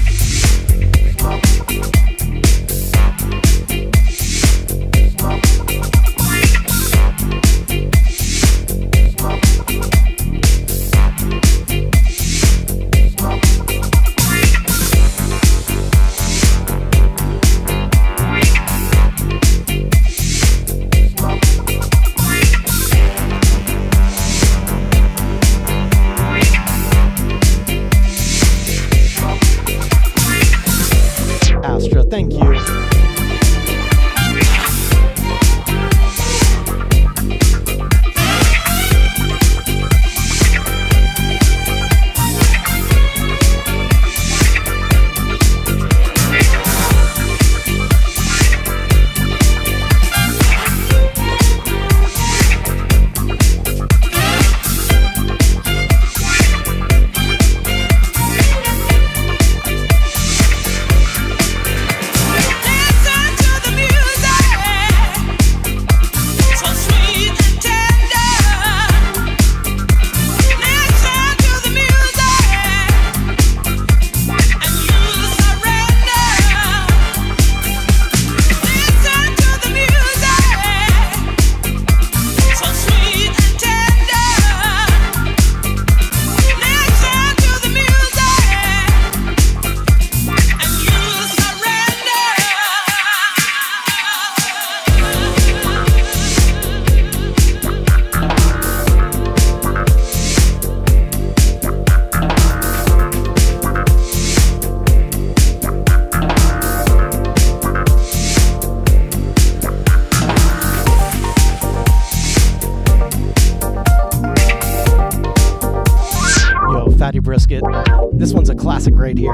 [SPEAKER 1] brisket. This one's a classic right here.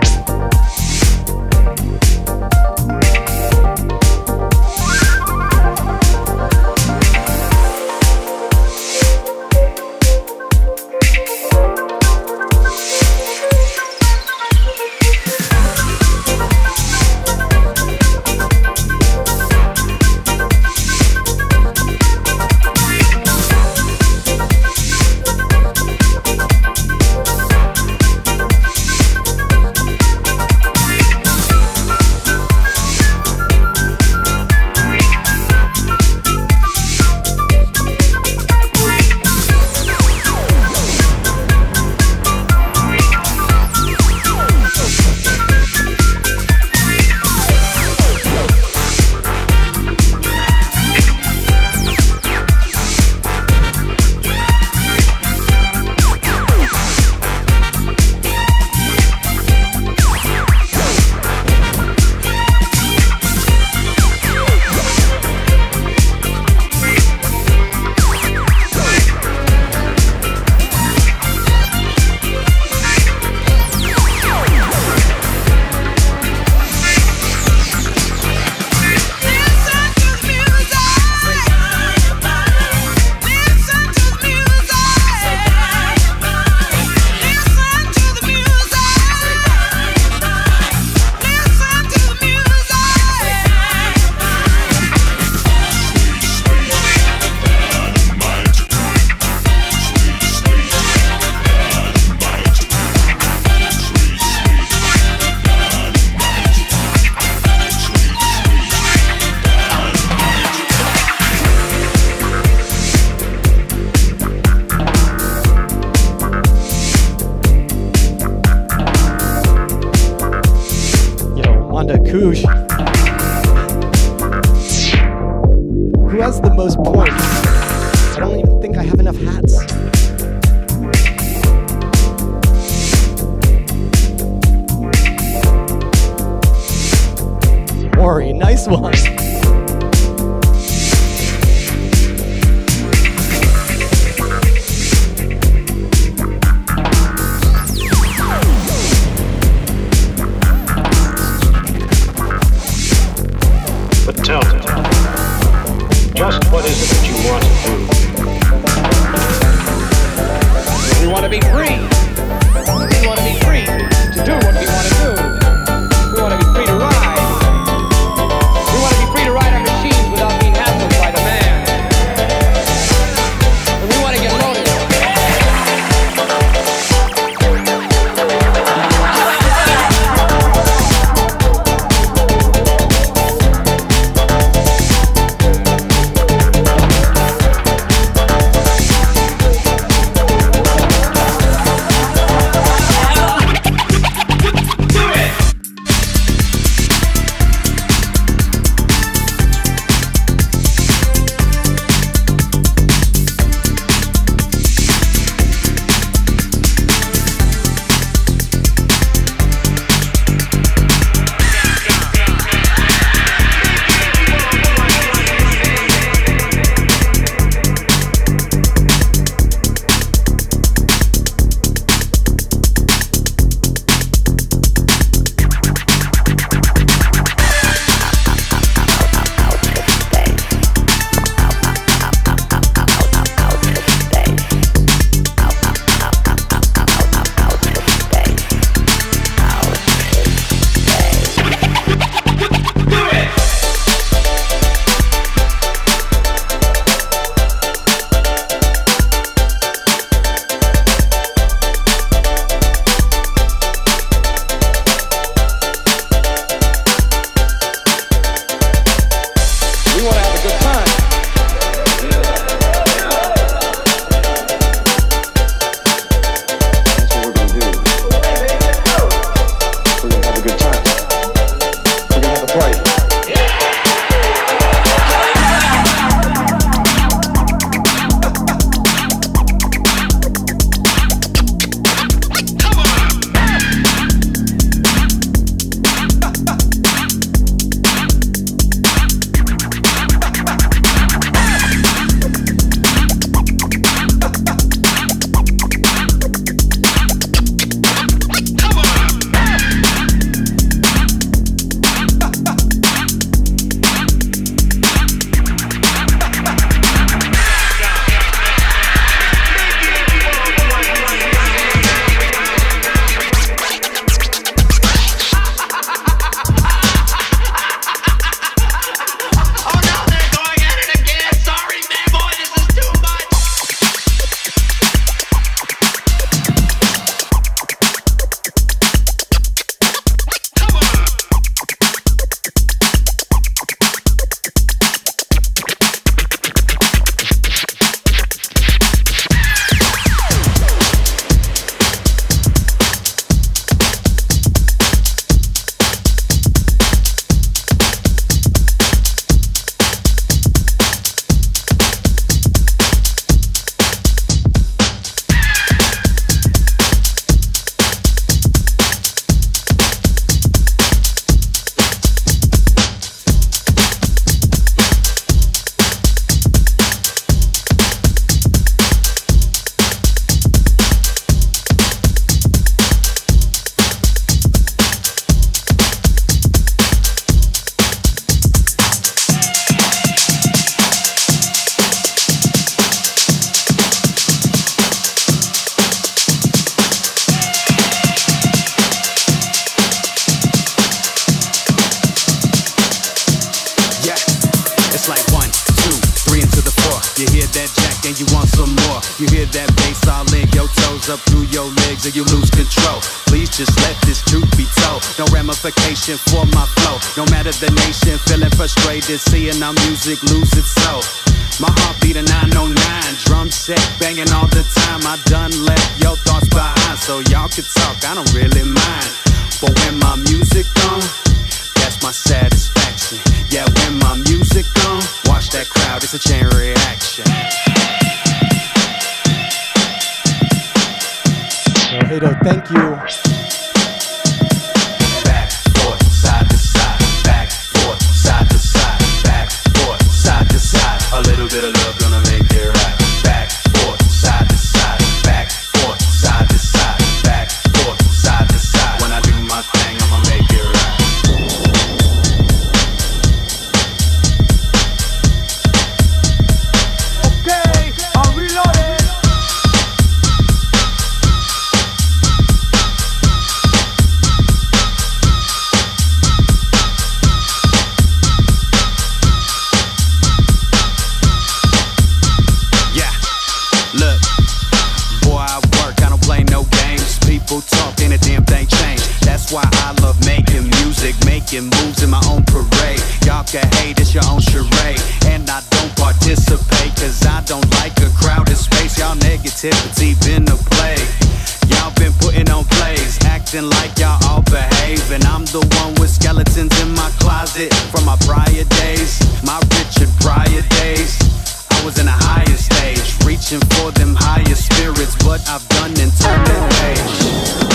[SPEAKER 1] Koosh. Who has the most points? I don't even think I have enough hats. Ori, nice one.
[SPEAKER 5] But tell me, just what is it that you want to do? We want to be free. We want to be free to do what we want to do. We want to be free to ride. We want to be free to ride our machines without being hassled by the man. And we want to get loaded.
[SPEAKER 7] It's like 1, 2, 3 into the 4. You hear that jack and you want some more. You hear that bass all in your toes, up through your legs and you lose control. Please just let this truth be told. No ramification for my flow. No matter the nation, feeling frustrated, seeing our music lose its soul. My heart beat a 909, drum set banging all the time. I done left your thoughts behind, so y'all can talk, I don't really mind. But when my music gone, that's my satisfaction. Yeah, when my music gone, watch that crowd, it's a chain reaction.
[SPEAKER 1] Well, Hato, thank you.
[SPEAKER 7] Back, forth, side to side, back, forth, side to side, back, forth, side to side. A little bit of love gonna make it right. Back, forth, side to side, back, forth, side to side, back, forth, side to side. When I do my thing, I'ma make it right.
[SPEAKER 9] Okay, I'm reloaded.
[SPEAKER 7] Yeah, look, boy, I work, I don't play no games. People talk, ain't a damn thing changed. That's why I love making music, making moves in my own parade. Y'all can hate, it's your own charade. And I don't participate, cause I don't like a crowded space. Y'all negativity been a plague. Y'all been putting on plays, acting like y'all all behave. And I'm the one with skeletons in my closet from my prior days, my Richard Pryor days. I was in a higher stage, reaching for them higher spirits, but I've done and turned that page.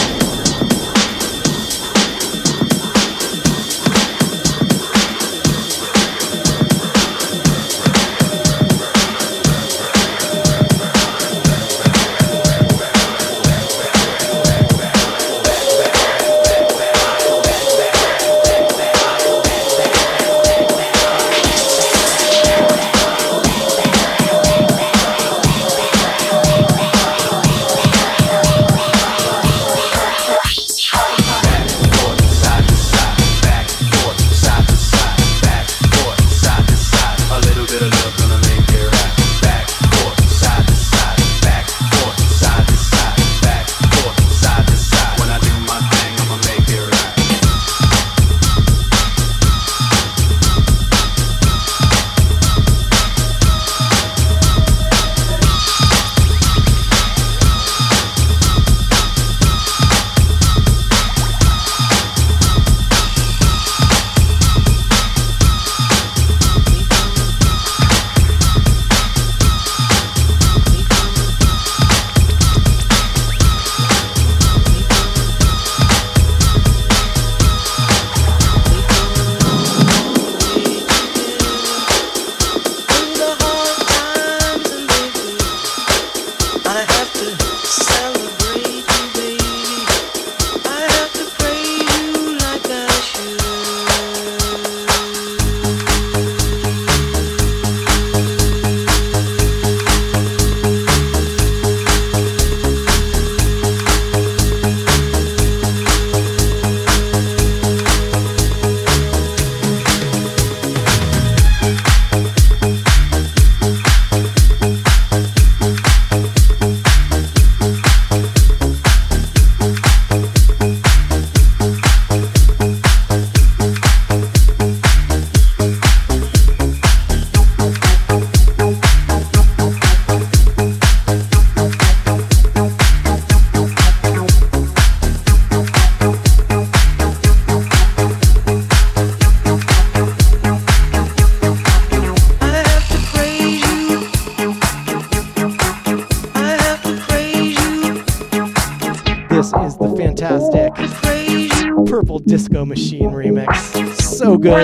[SPEAKER 1] Purple Disco Machine remix. So good.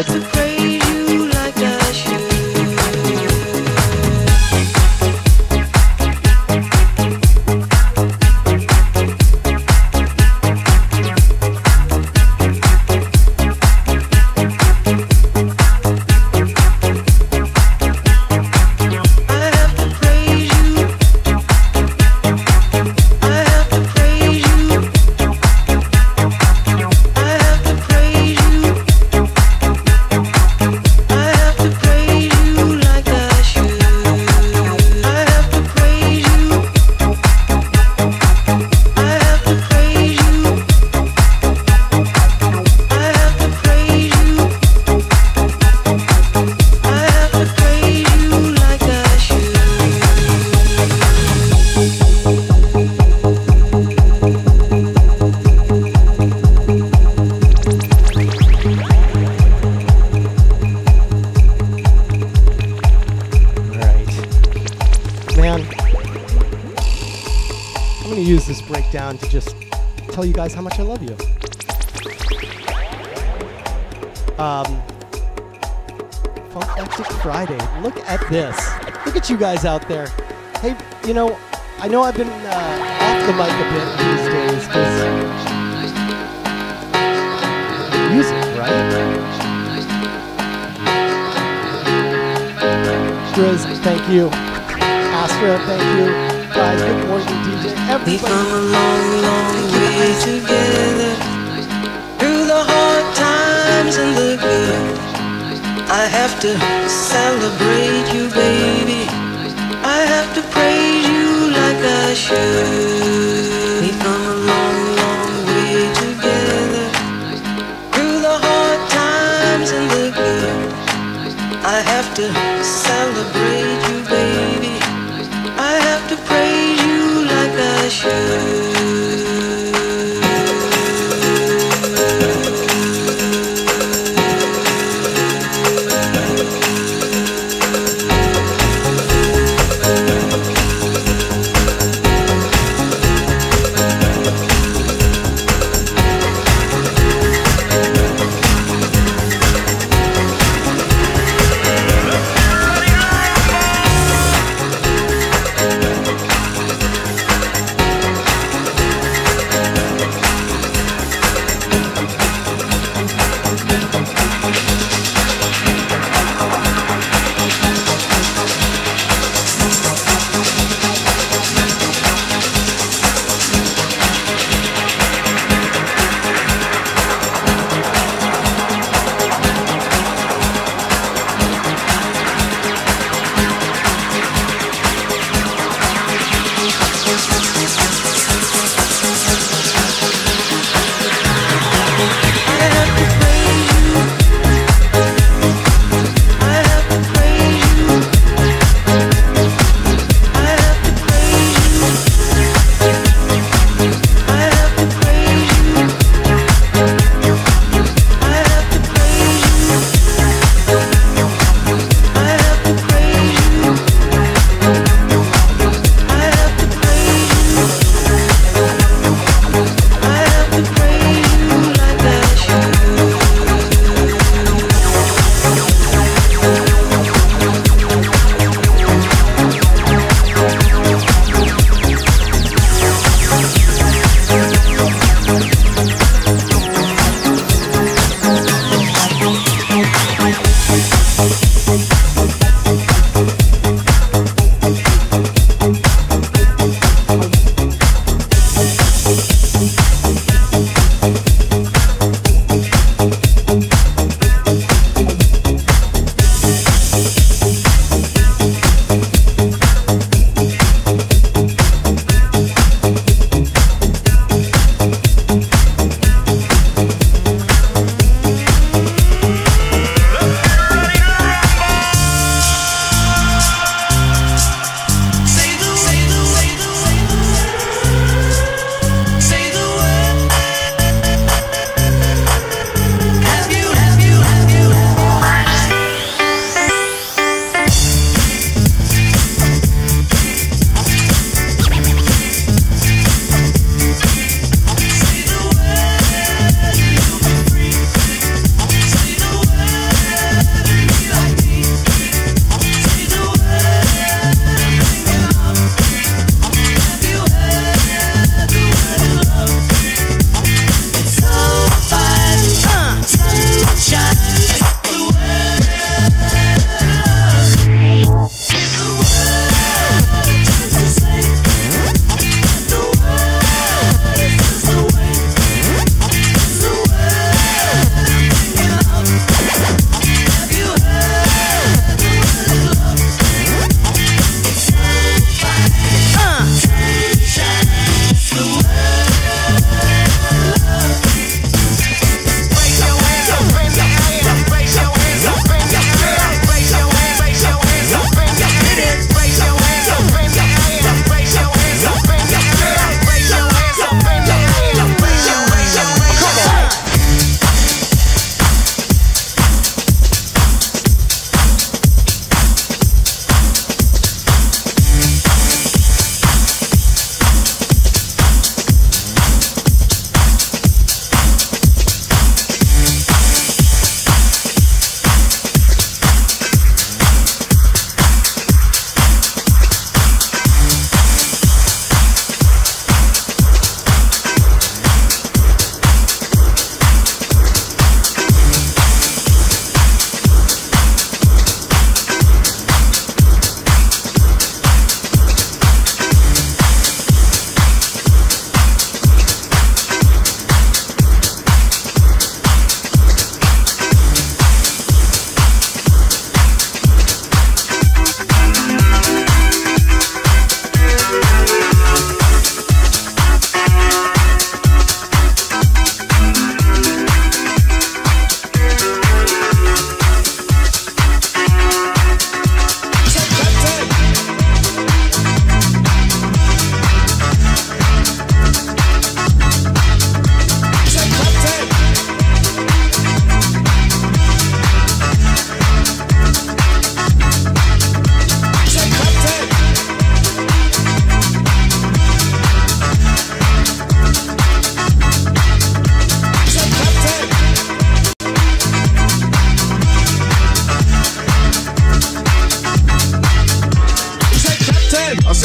[SPEAKER 1] to use this breakdown to just tell you guys how much I love you. Funklectic Friday. Look at this. Look at you guys out there. Hey, you know, I know I've been off the mic a bit these days because music, right? Grizz, thank you. Astra, thank you. Guys, good morning, DJ. Everybody.
[SPEAKER 11] We've come a long, long way together, through the hard times and the good. I have to celebrate you, baby. I have to praise you like I should. We've come a long, long way together, through the hard times and the good. I have to celebrate you, baby. I have to praise you like I should.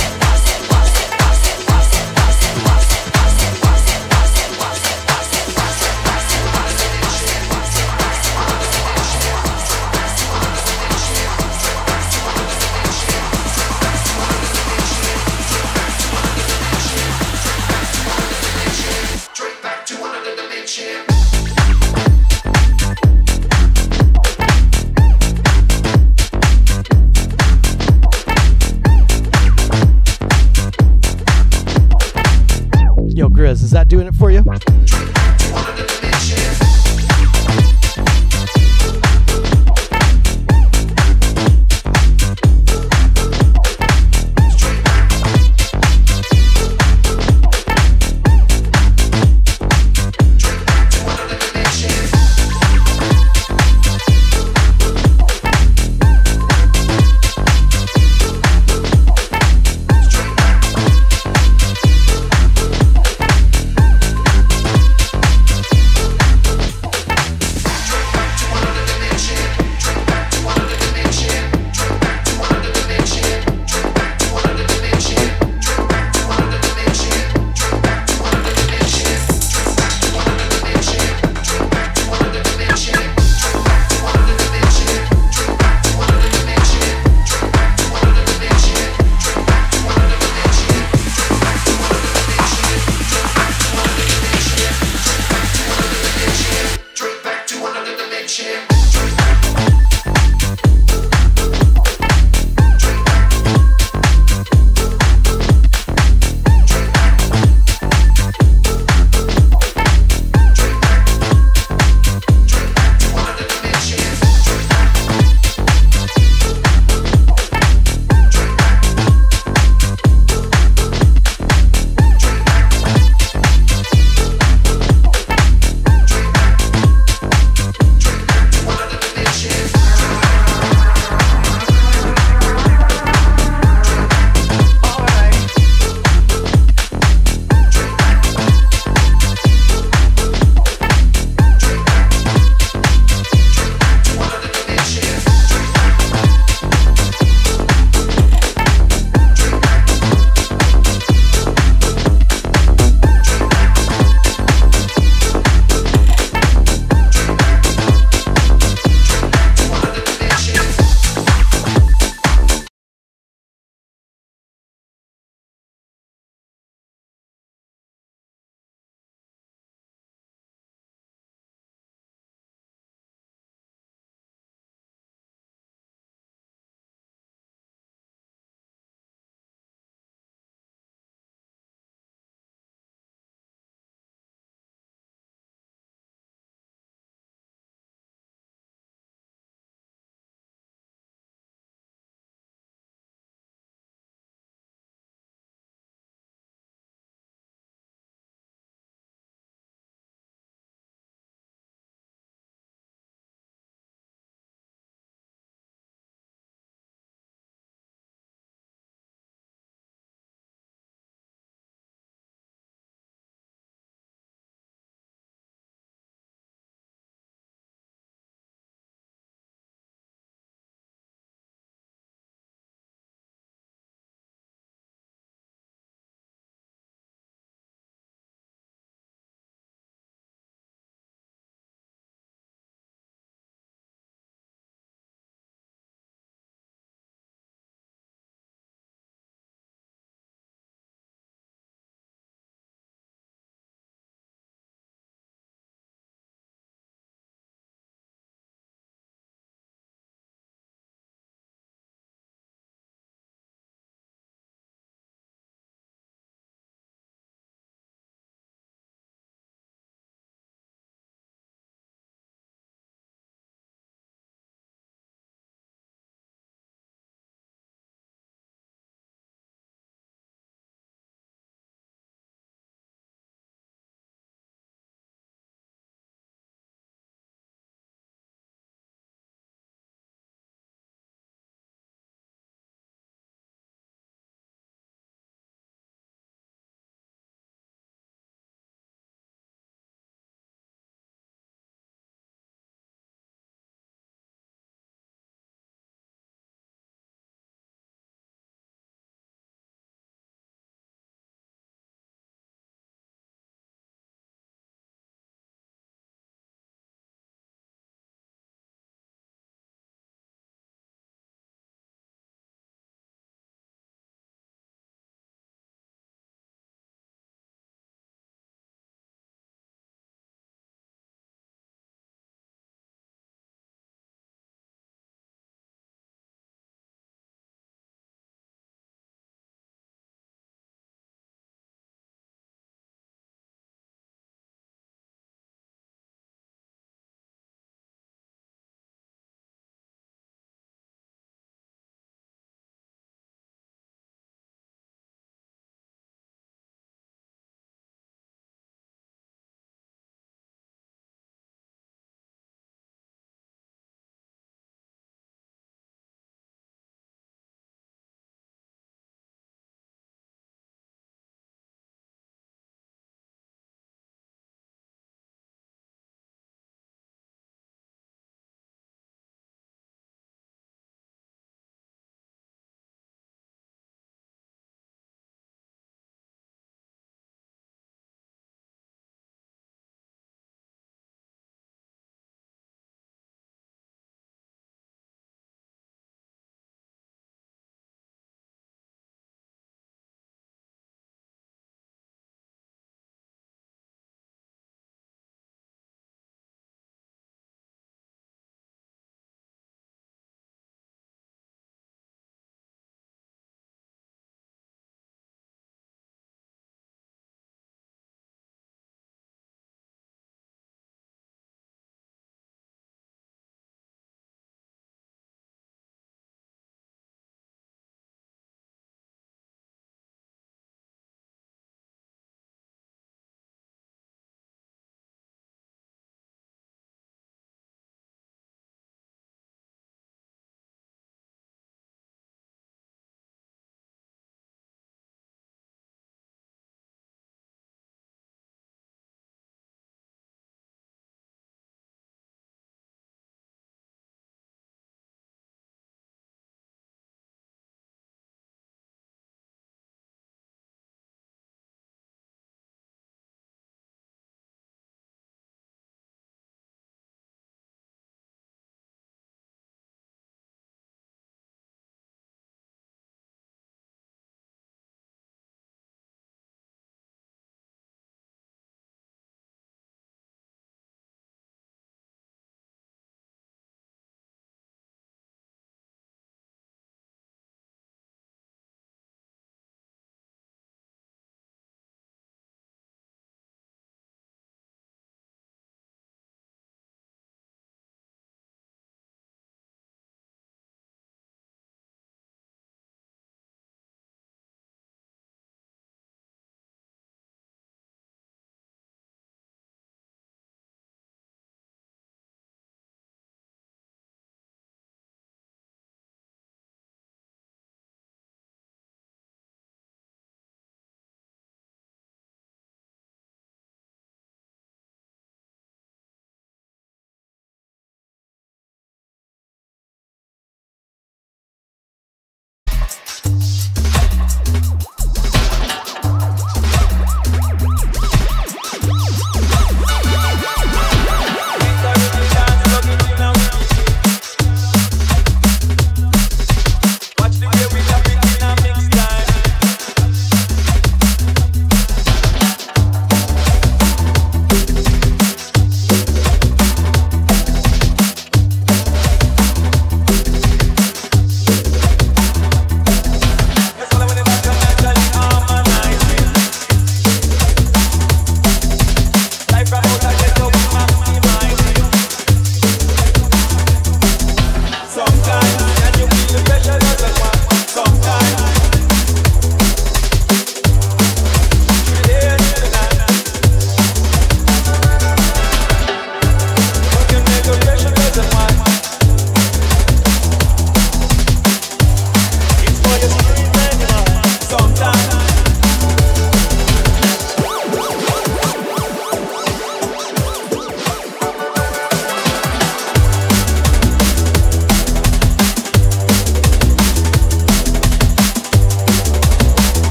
[SPEAKER 1] Yo, Grizz, is that doing it for you?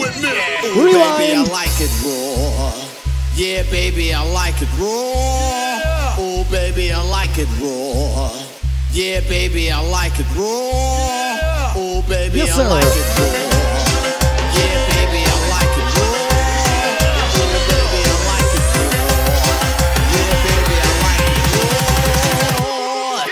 [SPEAKER 13] with me.
[SPEAKER 8] Ooh, baby, I like it raw. Yeah, baby, I like it raw. Oh, baby, I like it raw. Yeah, baby, I like it raw. Oh, baby,
[SPEAKER 1] Yes,
[SPEAKER 8] I
[SPEAKER 1] sir.
[SPEAKER 8] like it raw. Yeah, baby, I like it raw. Oh, baby, I like it raw. Yeah, baby, I like it raw.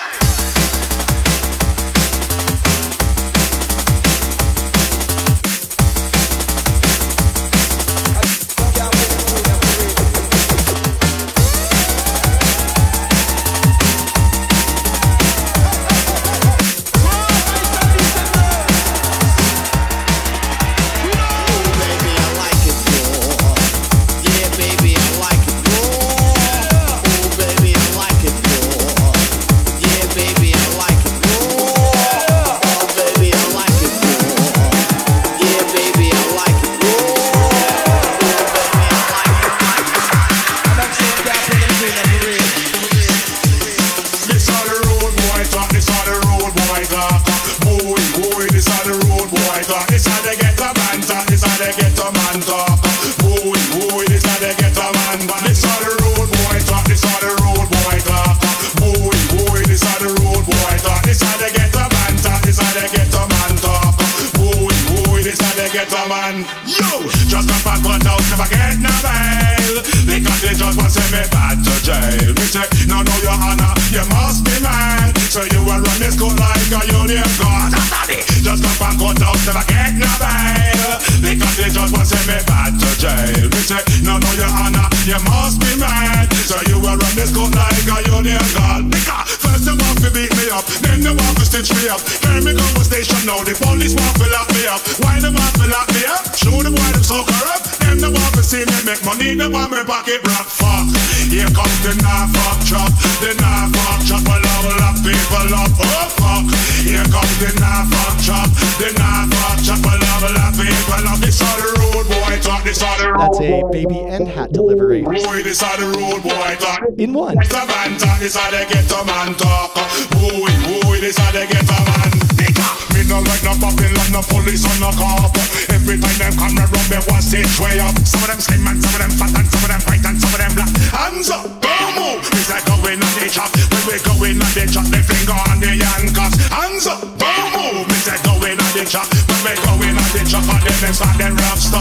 [SPEAKER 13] This are the road boy talk, this are the road boy talk. Boy, boy, this are the road boy talk. This how they get a man talk, this how they get a man talk. Boy, boy, this how they get a man talk. This are the road boy talk, this are the road boy talk. Boy, boy, this are the road boy talk. This how they get a man talk, this how they get a man talk. Boy, boy, this how they get a man. Yo, just come back one house, never get no bail. Because they just want to send me back to jail. Me say, no, no, your honor, you must be mad. So you will run this court like a union guard. Just come back one house, never get no bail. Because they just want to send me back to jail. Me say, no, no, your honor, you must be mad. So you will run this court like a union guard. Because first they want to beat me up, then they want to stitch me up. Carry me go to station now, the police want to lock me up. Why they want to lock me up? Show them why them so corrupt. Them they want to see me make money, they want me pocket rock. Fuck, here comes the knife fuck chop. The knife fuck chop will level up people up. Oh fuck, here comes the knife fuck chop. The knife fuck chop will level up people up. This are the road boy talk, this are the road.
[SPEAKER 1] That's a baby and hat delivery.
[SPEAKER 13] Boy, this are the road boy talk.
[SPEAKER 1] In one.
[SPEAKER 13] It's a man talk, this how they get a man talk. Boy, boy, this how they get a man. Me no like no popping like no police on no cop. Every time them come around me one stage way up. Some of them slim and some of them fat and some of them white and some of them black. Hands up, boom, move. It's like going on the chop. When we going on the chop, the finger on the handcuffs. Hands up, boom, move. It's like going on the chop. When we going on the chop, and then start them rough stuff.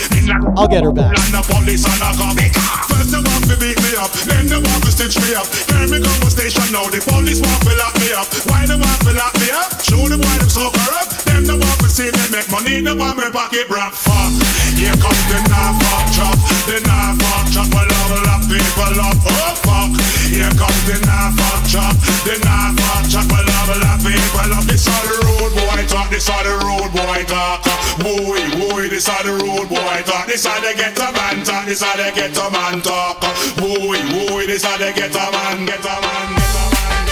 [SPEAKER 1] I'll get her back.
[SPEAKER 13] And the police on the cop. First they want to beat me up, then they want to stitch me up. Carry me go to station now, the police want to lock me up. Why they want to lock me up? Show them why them so corrupt. Them they want to see me make money, they want me pocket rock. Fuck, here comes the knife fuck chop. The knife fuck chop will level up people up. Oh fuck, here comes the knife fuck chop. The knife fuck chop will level up people up. This are the road boy talk, this are the road boy talk. Boy, boy, this are the road boy talk. This how they get a man talk, this how they get a man talk. Boy, boy, this how they get a man, get a man, get a man.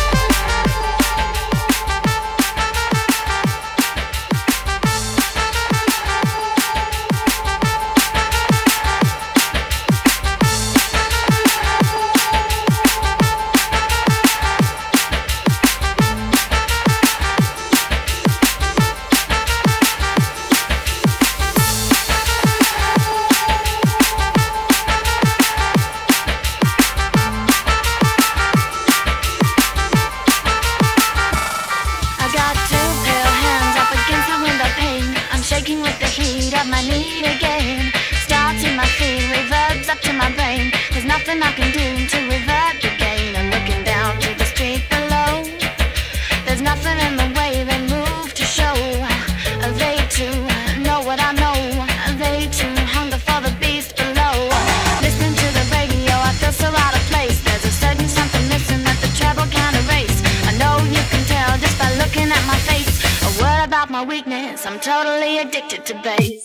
[SPEAKER 4] Nothing I can do to revert the gain. I'm looking down to the street below. There's nothing in the way they move to show. They too know what I know. They too hunger for the beast below. Listening to the radio, I feel so out of place. There's a certain something missing that the treble can't erase. I know you can tell just by looking at my face. A word about my weakness, I'm totally addicted to bass.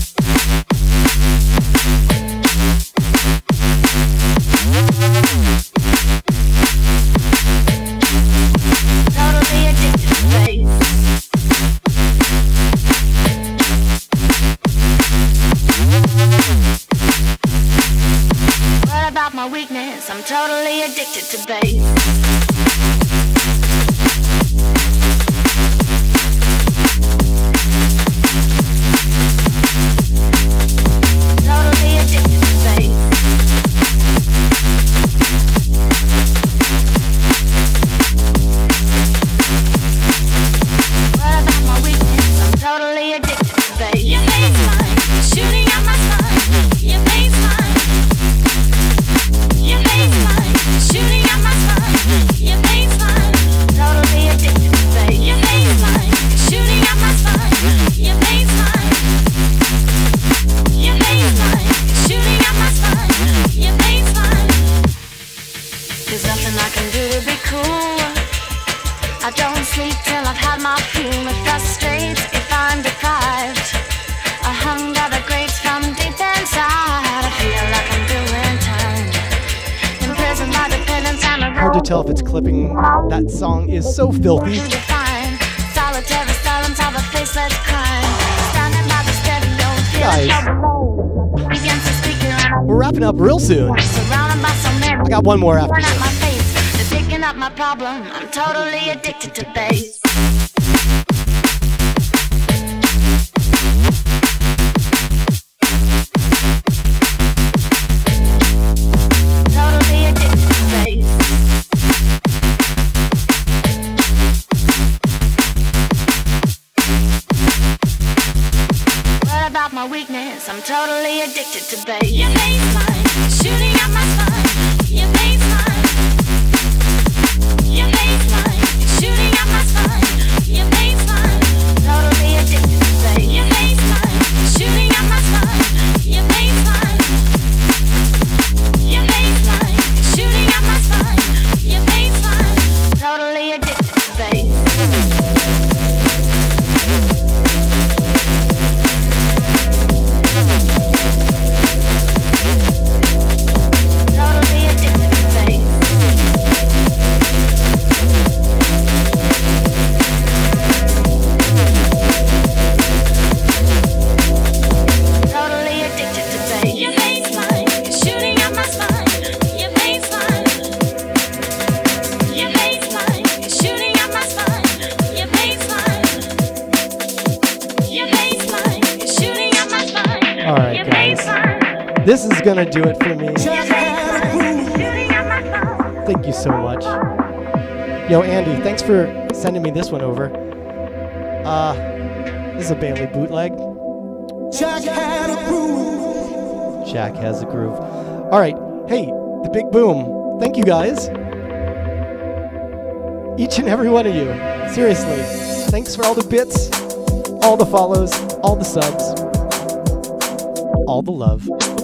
[SPEAKER 4] Totally addicted to bass. What about my weakness? I'm totally addicted to bass.
[SPEAKER 10] What frustrates if I'm deprived? A hunger that grates from deep inside. I feel like I'm doing time. Imprisoned by dependence on a
[SPEAKER 1] Hard to tell if it's clipping. That song is so filthy.
[SPEAKER 10] define. Solitary silence of a faceless crime. Standing by the stereo, feeling
[SPEAKER 1] Guys.
[SPEAKER 10] against the speaker.
[SPEAKER 1] We're wrapping up real soon.
[SPEAKER 10] Surrounded by so many.
[SPEAKER 1] I got one more after
[SPEAKER 10] At
[SPEAKER 1] this.
[SPEAKER 10] my face, they're picking up my problem. I'm totally addicted to bass. Totally addicted to bass. What about my weakness? I'm totally addicted to bass. Your baseline, shooting up my spine. Your baseline, your baseline, shooting up my spine. Your baseline, totally addicted to bass. Your baseline, shooting up my spine. Your baseline, your baseline, shooting up my spine. Your baseline, totally addicted to bass. Totally addicted to bass. Totally addicted to bass. Your baseline is shooting up my spine. Your baseline. Your baseline is shooting up my spine. Your baseline. Your baseline is shooting up my spine.
[SPEAKER 1] All right, guys. This is going to do it for me. Thank you so much. Yo, Andy, thanks for sending me this one over. This is a Bailey bootleg.
[SPEAKER 9] Jack had a groove.
[SPEAKER 1] Jack has a groove. All right. Hey, the Big Boom. Thank you, guys. Each and every one of you. Seriously. Thanks for all the bits, all the follows, all the subs, all the love.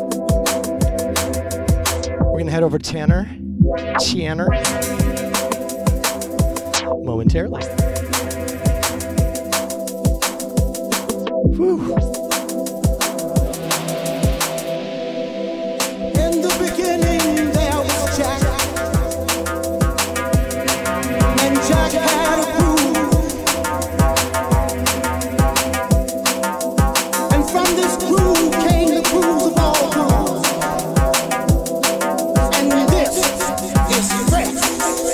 [SPEAKER 1] We're going to head over to Tanner momentarily. Whew.
[SPEAKER 9] In the beginning there was Jack, and Jack had a groove, and from this groove came the grooves of all grooves, and this is rest.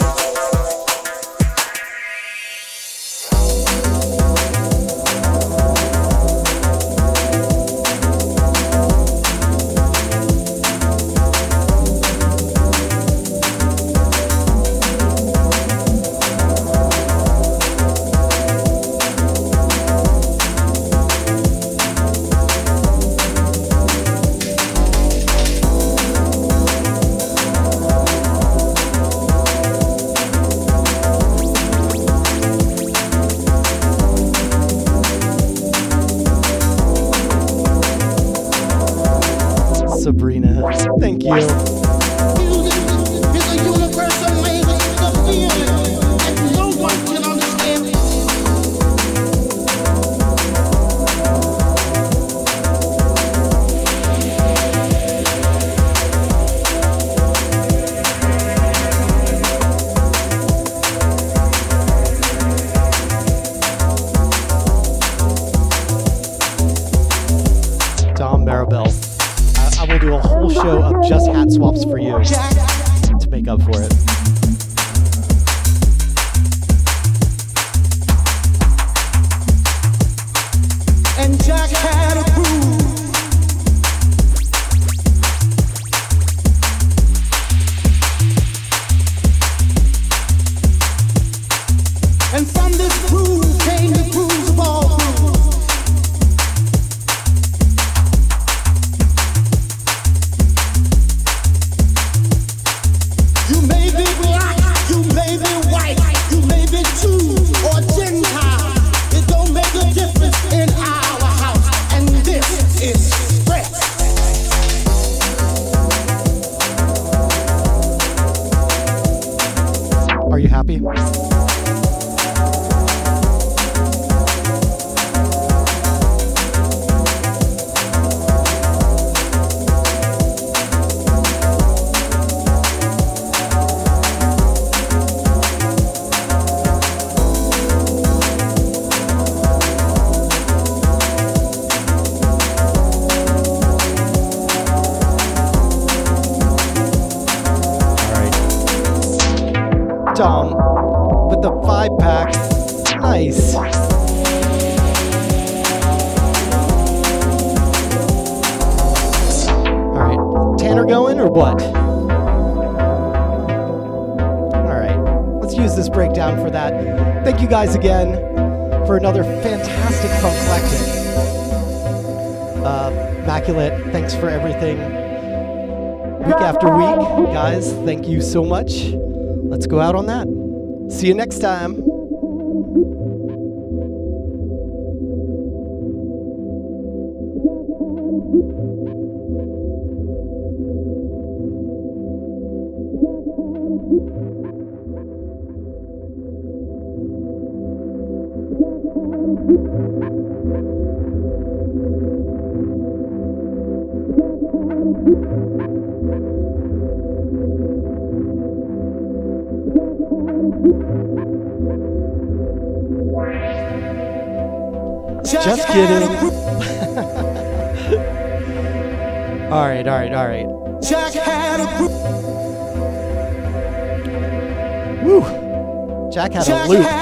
[SPEAKER 1] Sabrina, thank you. Dom Maribel. I will do a whole show of just hat swaps for you to make up for it.
[SPEAKER 9] And Jack had a groove, and from this groove came the grooves of all grooves. You may be black, you may be white, you may be Jew or Gentile. It don't make a difference in our house, and this is stress.
[SPEAKER 1] Are you happy? Nice. Tanner going or what? All right, let's use this breakdown for that. Thank you guys again for another fantastic Funklectic. Immaculate, thanks for everything. Week after week, guys, thank you so much. Let's go out on that. See you next time. Just kidding. All right.
[SPEAKER 9] Jack had a group.
[SPEAKER 1] Woo. Jack had a loop.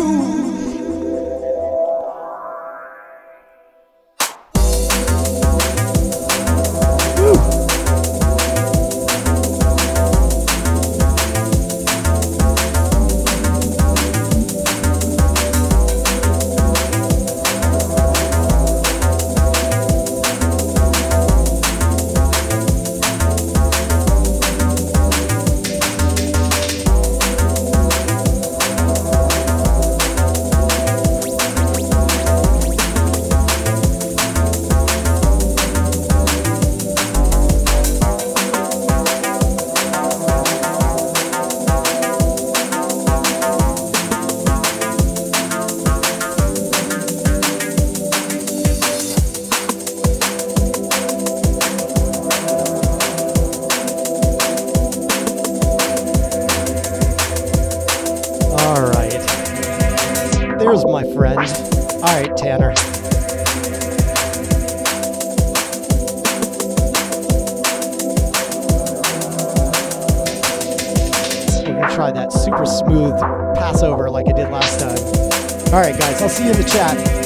[SPEAKER 1] There's my friend. All right, Tanner. We're gonna try that super smooth passover like I did last time. All right, guys, I'll see you in the chat.